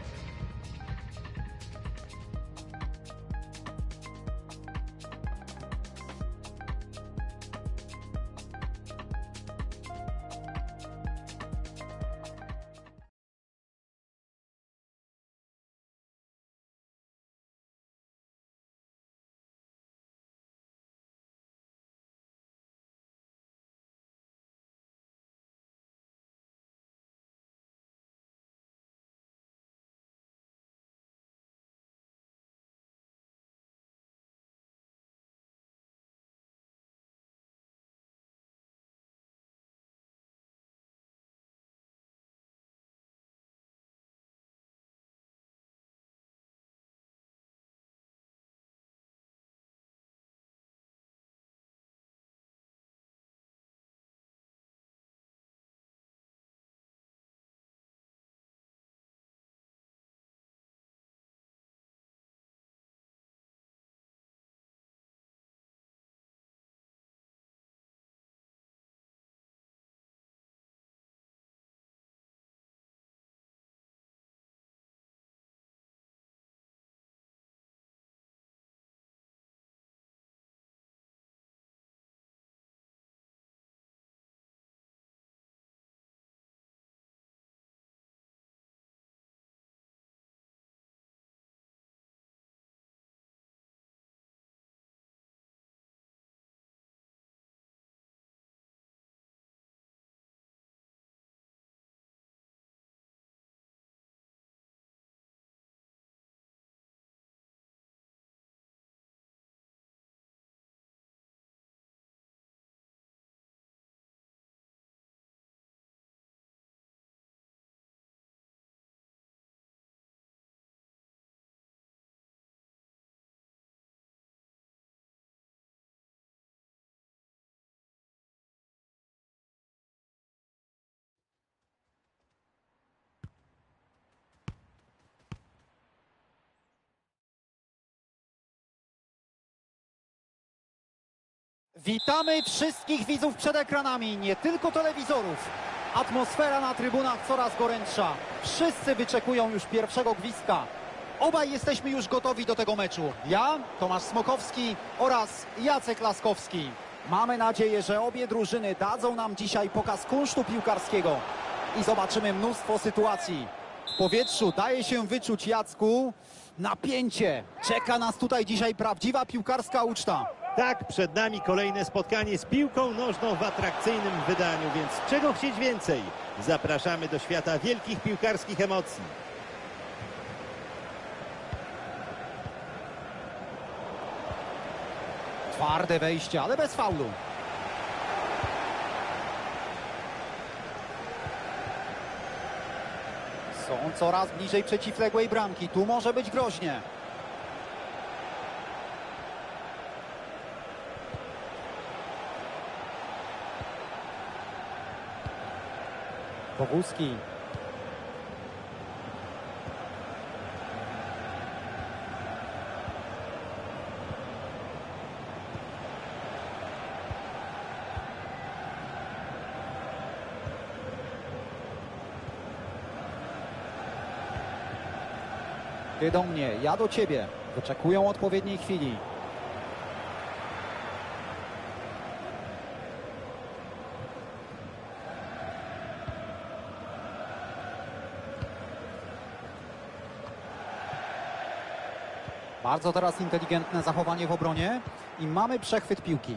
Witamy wszystkich widzów przed ekranami, nie tylko telewizorów. Atmosfera na trybunach coraz gorętsza. Wszyscy wyczekują już pierwszego gwizdka. Obaj jesteśmy już gotowi do tego meczu. Ja, Tomasz Smokowski oraz Jacek Laskowski. Mamy nadzieję, że obie drużyny dadzą nam dzisiaj pokaz kunsztu piłkarskiego i zobaczymy mnóstwo sytuacji. W powietrzu daje się wyczuć, Jacku, napięcie. Czeka nas tutaj dzisiaj prawdziwa piłkarska uczta. Tak, przed nami kolejne spotkanie z piłką nożną w atrakcyjnym wydaniu, więc czego chcieć więcej? Zapraszamy do świata wielkich piłkarskich emocji. Twarde wejście, ale bez faulu. Są coraz bliżej przeciwległej bramki. Tu może być groźnie. Powózki. Ty do mnie, ja do ciebie. Wyczekują odpowiedniej chwili. Bardzo teraz inteligentne zachowanie w obronie i mamy przechwyt piłki.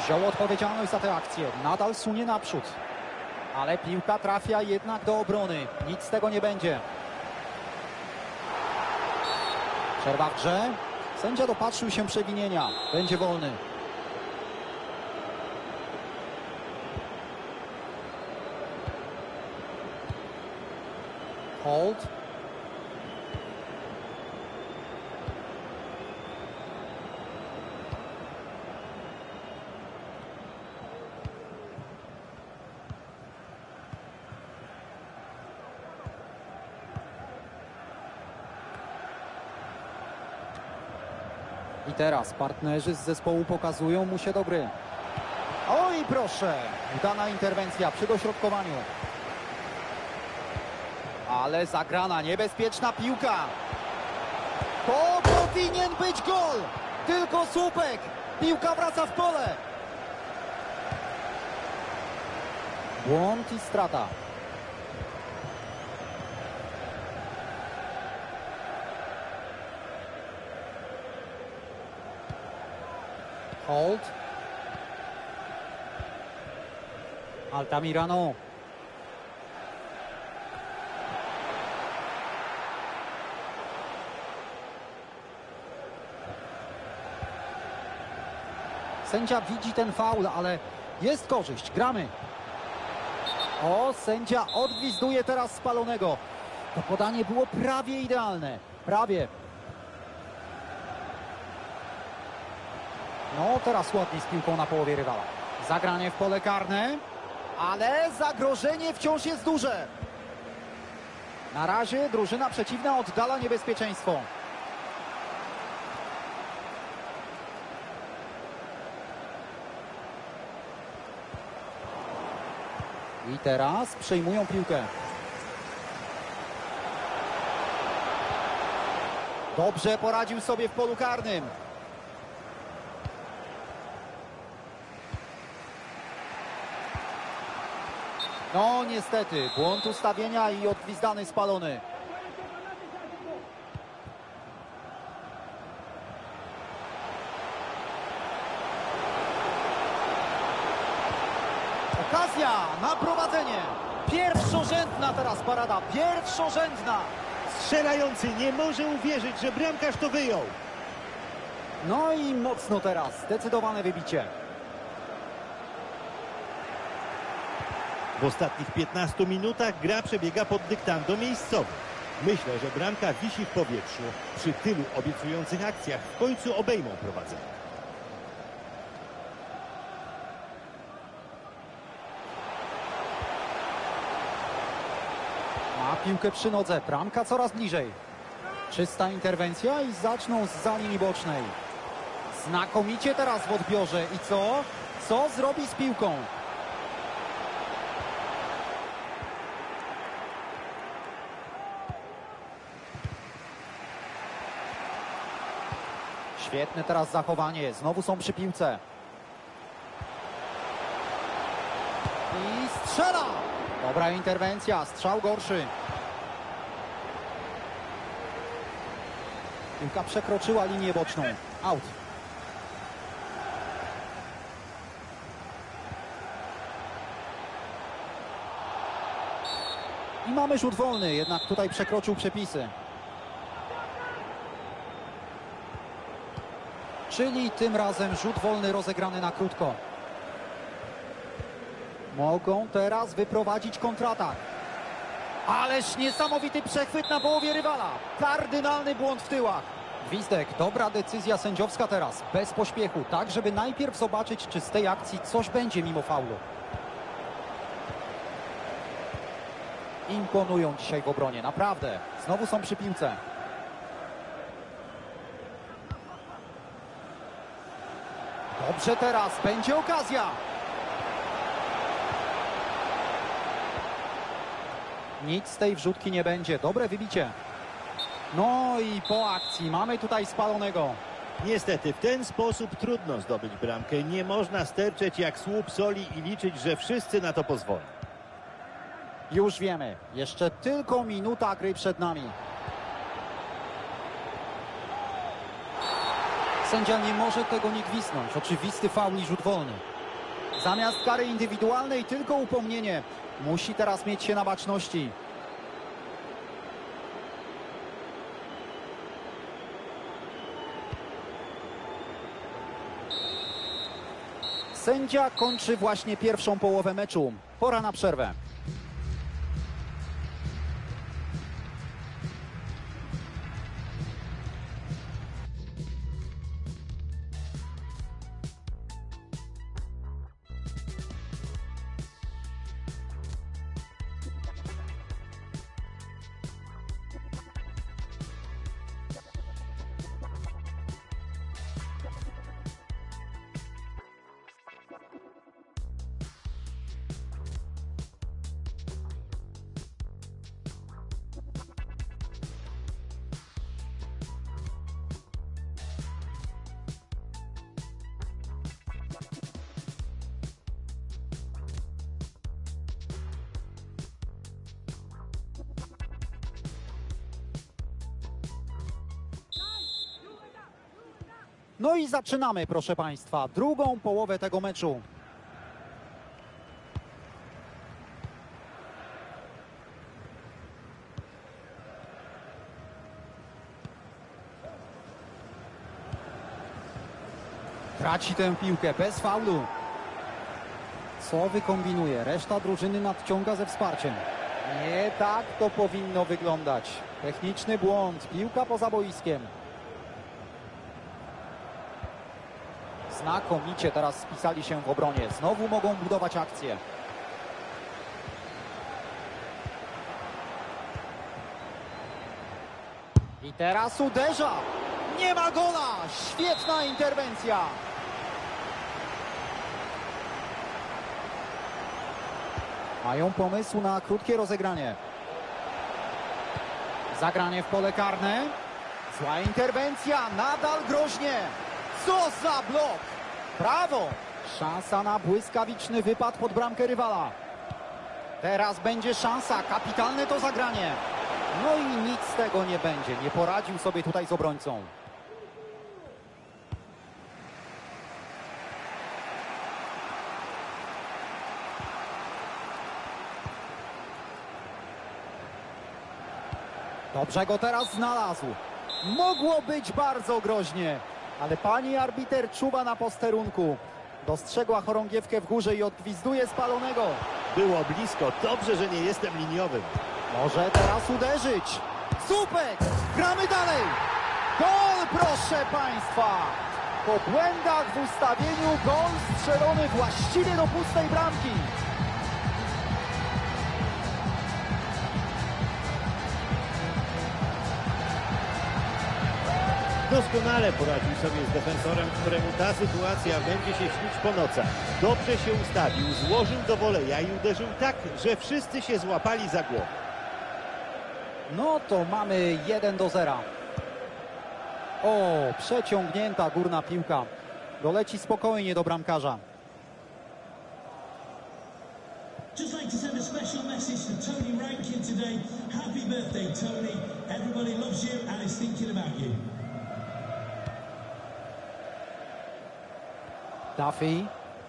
Wziął odpowiedzialność za tę akcję. Nadal sunie naprzód. Ale piłka trafia jednak do obrony. Nic z tego nie będzie. Przerwa w grze. Sędzia dopatrzył się przewinienia. Będzie wolny. Holt. I teraz partnerzy z zespołu pokazują mu się do gry. Oj, proszę! Udana interwencja przy dośrodkowaniu. Ale zagrana, niebezpieczna piłka. To powinien być gol! Tylko słupek! Piłka wraca w pole. Błąd i strata. Holt. Altamirano. Sędzia widzi ten faul, ale jest korzyść. Gramy. O, sędzia odgwizduje teraz spalonego. To podanie było prawie idealne. Prawie. No, teraz ładnie z piłką na połowie rywala. Zagranie w pole karne, ale zagrożenie wciąż jest duże. Na razie drużyna przeciwna oddala niebezpieczeństwo. I teraz przejmują piłkę. Dobrze poradził sobie w polu karnym. No niestety, błąd ustawienia i odgwizdany spalony. Okazja na prowadzenie. Pierwszorzędna teraz parada, pierwszorzędna. Strzelający nie może uwierzyć, że bramkarz to wyjął. No i mocno teraz, zdecydowane wybicie. W ostatnich 15 minutach gra przebiega pod dyktando miejscowy. Myślę, że bramka wisi w powietrzu. Przy tylu obiecujących akcjach w końcu obejmą prowadzenie. Ma piłkę przy nodze, bramka coraz bliżej. Czysta interwencja i zaczną zza linii bocznej. Znakomicie teraz w odbiorze. I co? Co zrobi z piłką? Świetne teraz zachowanie. Znowu są przy piłce. I strzela! Dobra interwencja. Strzał gorszy. Piłka przekroczyła linię boczną. Out. I mamy rzut wolny, jednak tutaj przekroczył przepisy. Czyli tym razem rzut wolny rozegrany na krótko. Mogą teraz wyprowadzić kontratak. Ależ niesamowity przechwyt na połowie rywala. Kardynalny błąd w tyłach. Gwizdek, dobra decyzja sędziowska teraz. Bez pośpiechu, tak żeby najpierw zobaczyć, czy z tej akcji coś będzie mimo faulu. Imponują dzisiaj w obronie, naprawdę. Znowu są przy piłce. Dobrze teraz, będzie okazja. Nic z tej wrzutki nie będzie, dobre wybicie. No i po akcji mamy tutaj spalonego. Niestety, w ten sposób trudno zdobyć bramkę. Nie można sterczeć jak słup soli i liczyć, że wszyscy na to pozwolą. Już wiemy, jeszcze tylko minuta gry przed nami. Sędzia nie może tego nie gwizdnąć. Oczywisty faul i rzut wolny. Zamiast kary indywidualnej tylko upomnienie. Musi teraz mieć się na baczności. Sędzia kończy właśnie pierwszą połowę meczu. Pora na przerwę. No i zaczynamy, proszę Państwa, drugą połowę tego meczu. Traci tę piłkę bez faulu. Co wykombinuje? Reszta drużyny nadciąga ze wsparciem. Nie tak to powinno wyglądać. Techniczny błąd, piłka poza boiskiem. Znakomicie teraz spisali się w obronie. Znowu mogą budować akcję. I teraz uderza. Nie ma gola. Świetna interwencja. Mają pomysł na krótkie rozegranie. Zagranie w pole karne. Zła interwencja. Nadal groźnie. Co za blok! Brawo! Szansa na błyskawiczny wypad pod bramkę rywala. Teraz będzie szansa. Kapitalne to zagranie. No i nic z tego nie będzie. Nie poradził sobie tutaj z obrońcą. Dobrze go teraz znalazł. Mogło być bardzo groźnie. Ale pani arbiter czuwa na posterunku. Dostrzegła chorągiewkę w górze i odgwizduje spalonego. Było blisko. Dobrze, że nie jestem liniowym. Może teraz uderzyć. Słupek! Gramy dalej! Gol, proszę Państwa! Po błędach w ustawieniu gol strzelony właściwie do pustej bramki. Doskonale poradził sobie z defensorem, któremu ta sytuacja będzie się śnić po nocach. Dobrze się ustawił, złożył do woleja i uderzył tak, że wszyscy się złapali za głowę. No to mamy 1-0. O, przeciągnięta górna piłka. Doleci spokojnie do bramkarza. Just like to send a special message to Tony Rankin today. Happy birthday, Tony. Everybody loves you and is thinking about you. Duffy.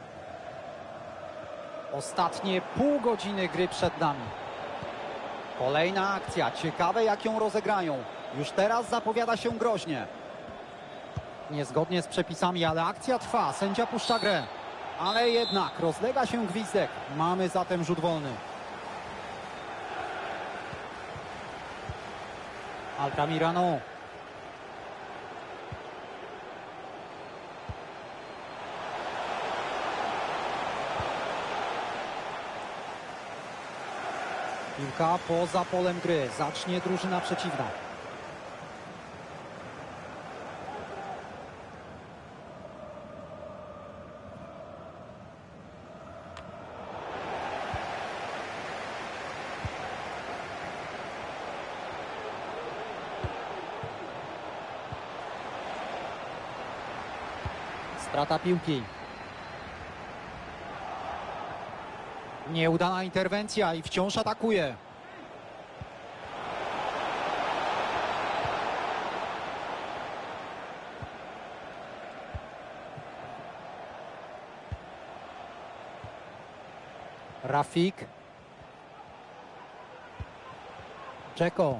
Ostatnie pół godziny gry przed nami. Kolejna akcja. Ciekawe, jak ją rozegrają. Już teraz zapowiada się groźnie. Niezgodnie z przepisami, ale akcja trwa. Sędzia puszcza grę. Ale jednak rozlega się gwizdek. Mamy zatem rzut wolny. Altamirano. Piłka poza polem gry. Zacznie drużyna przeciwna. Strata piłki. Nieudana interwencja i wciąż atakuje. Rafik. Dzeko.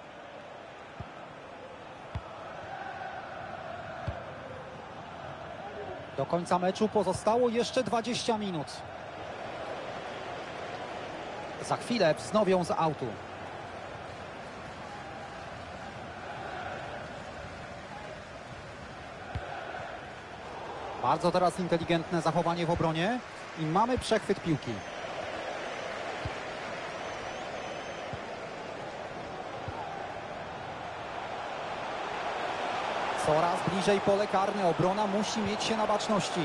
Do końca meczu pozostało jeszcze 20 minut. Za chwilę wznowią z autu. Bardzo teraz inteligentne zachowanie w obronie i mamy przechwyt piłki. Coraz bliżej pole karne. Obrona musi mieć się na baczności.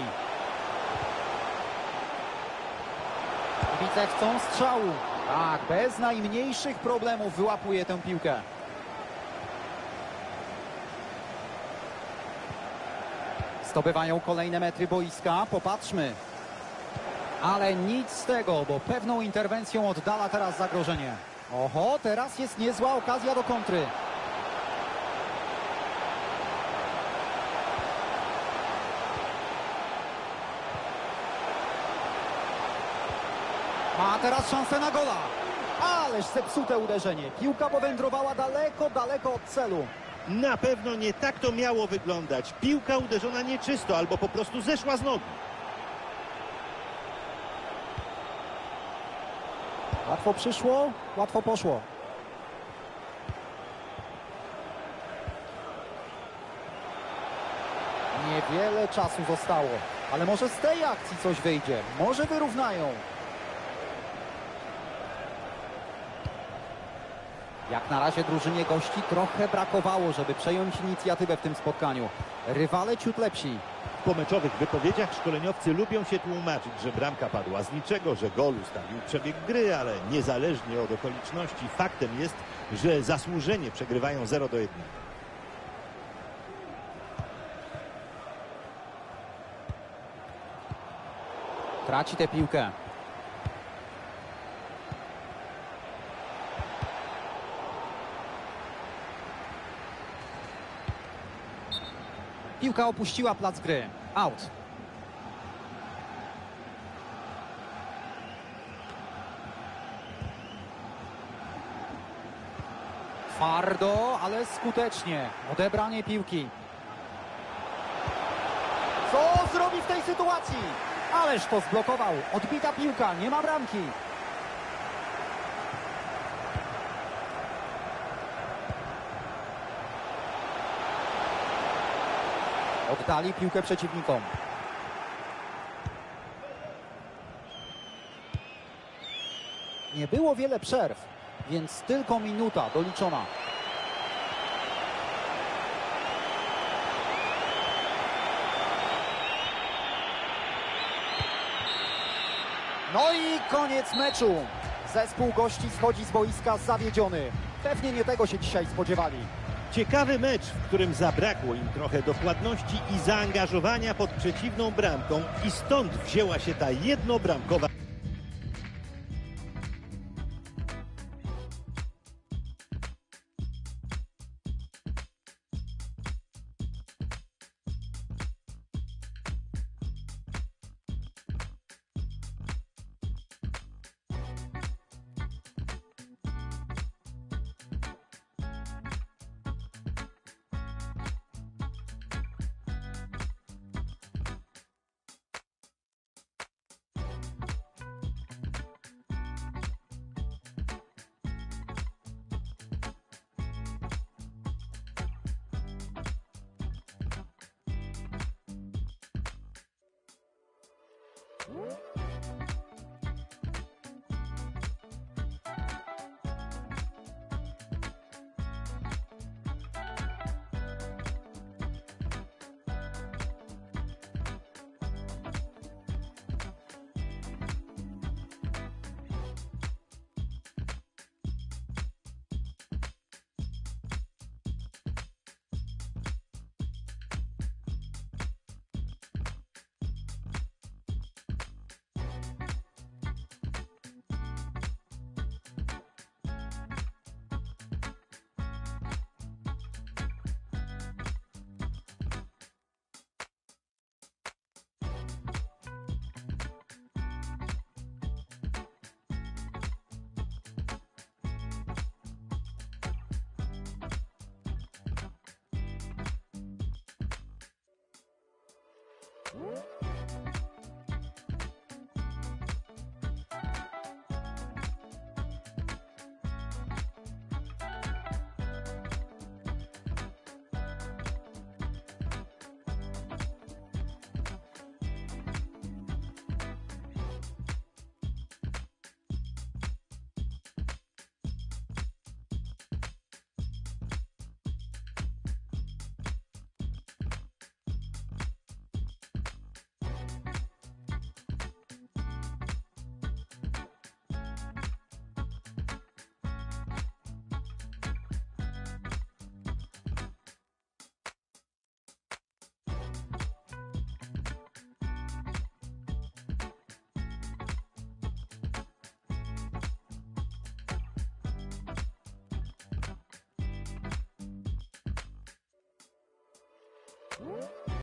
Kibice chcą strzału. Tak, bez najmniejszych problemów wyłapuje tę piłkę. Zdobywają kolejne metry boiska. Popatrzmy. Ale nic z tego, bo pewną interwencją oddala teraz zagrożenie. Oho, teraz jest niezła okazja do kontry. Ma teraz szansę na gola. Ależ zepsute uderzenie. Piłka powędrowała daleko, daleko od celu. Na pewno nie tak to miało wyglądać. Piłka uderzona nieczysto albo po prostu zeszła z nogi. Łatwo przyszło, łatwo poszło. Niewiele czasu zostało, ale może z tej akcji coś wyjdzie. Może wyrównają. Jak na razie drużynie gości trochę brakowało, żeby przejąć inicjatywę w tym spotkaniu. Rywale ciut lepsi. W pomeczowych wypowiedziach szkoleniowcy lubią się tłumaczyć, że bramka padła z niczego, że gol ustawił przebieg gry, ale niezależnie od okoliczności faktem jest, że zasłużenie przegrywają 0-1. Traci tę piłkę. Piłka opuściła plac gry. Out. Twardo, ale skutecznie. Odebranie piłki. Co zrobi w tej sytuacji? Ależ to zblokował. Odbita piłka, nie ma bramki. Oddali piłkę przeciwnikom. Nie było wiele przerw, więc tylko minuta doliczona. No i koniec meczu. Zespół gości schodzi z boiska zawiedziony. Pewnie nie tego się dzisiaj spodziewali. Ciekawy mecz, w którym zabrakło im trochę dokładności i zaangażowania pod przeciwną bramką i stąd wzięła się ta jednobramkowa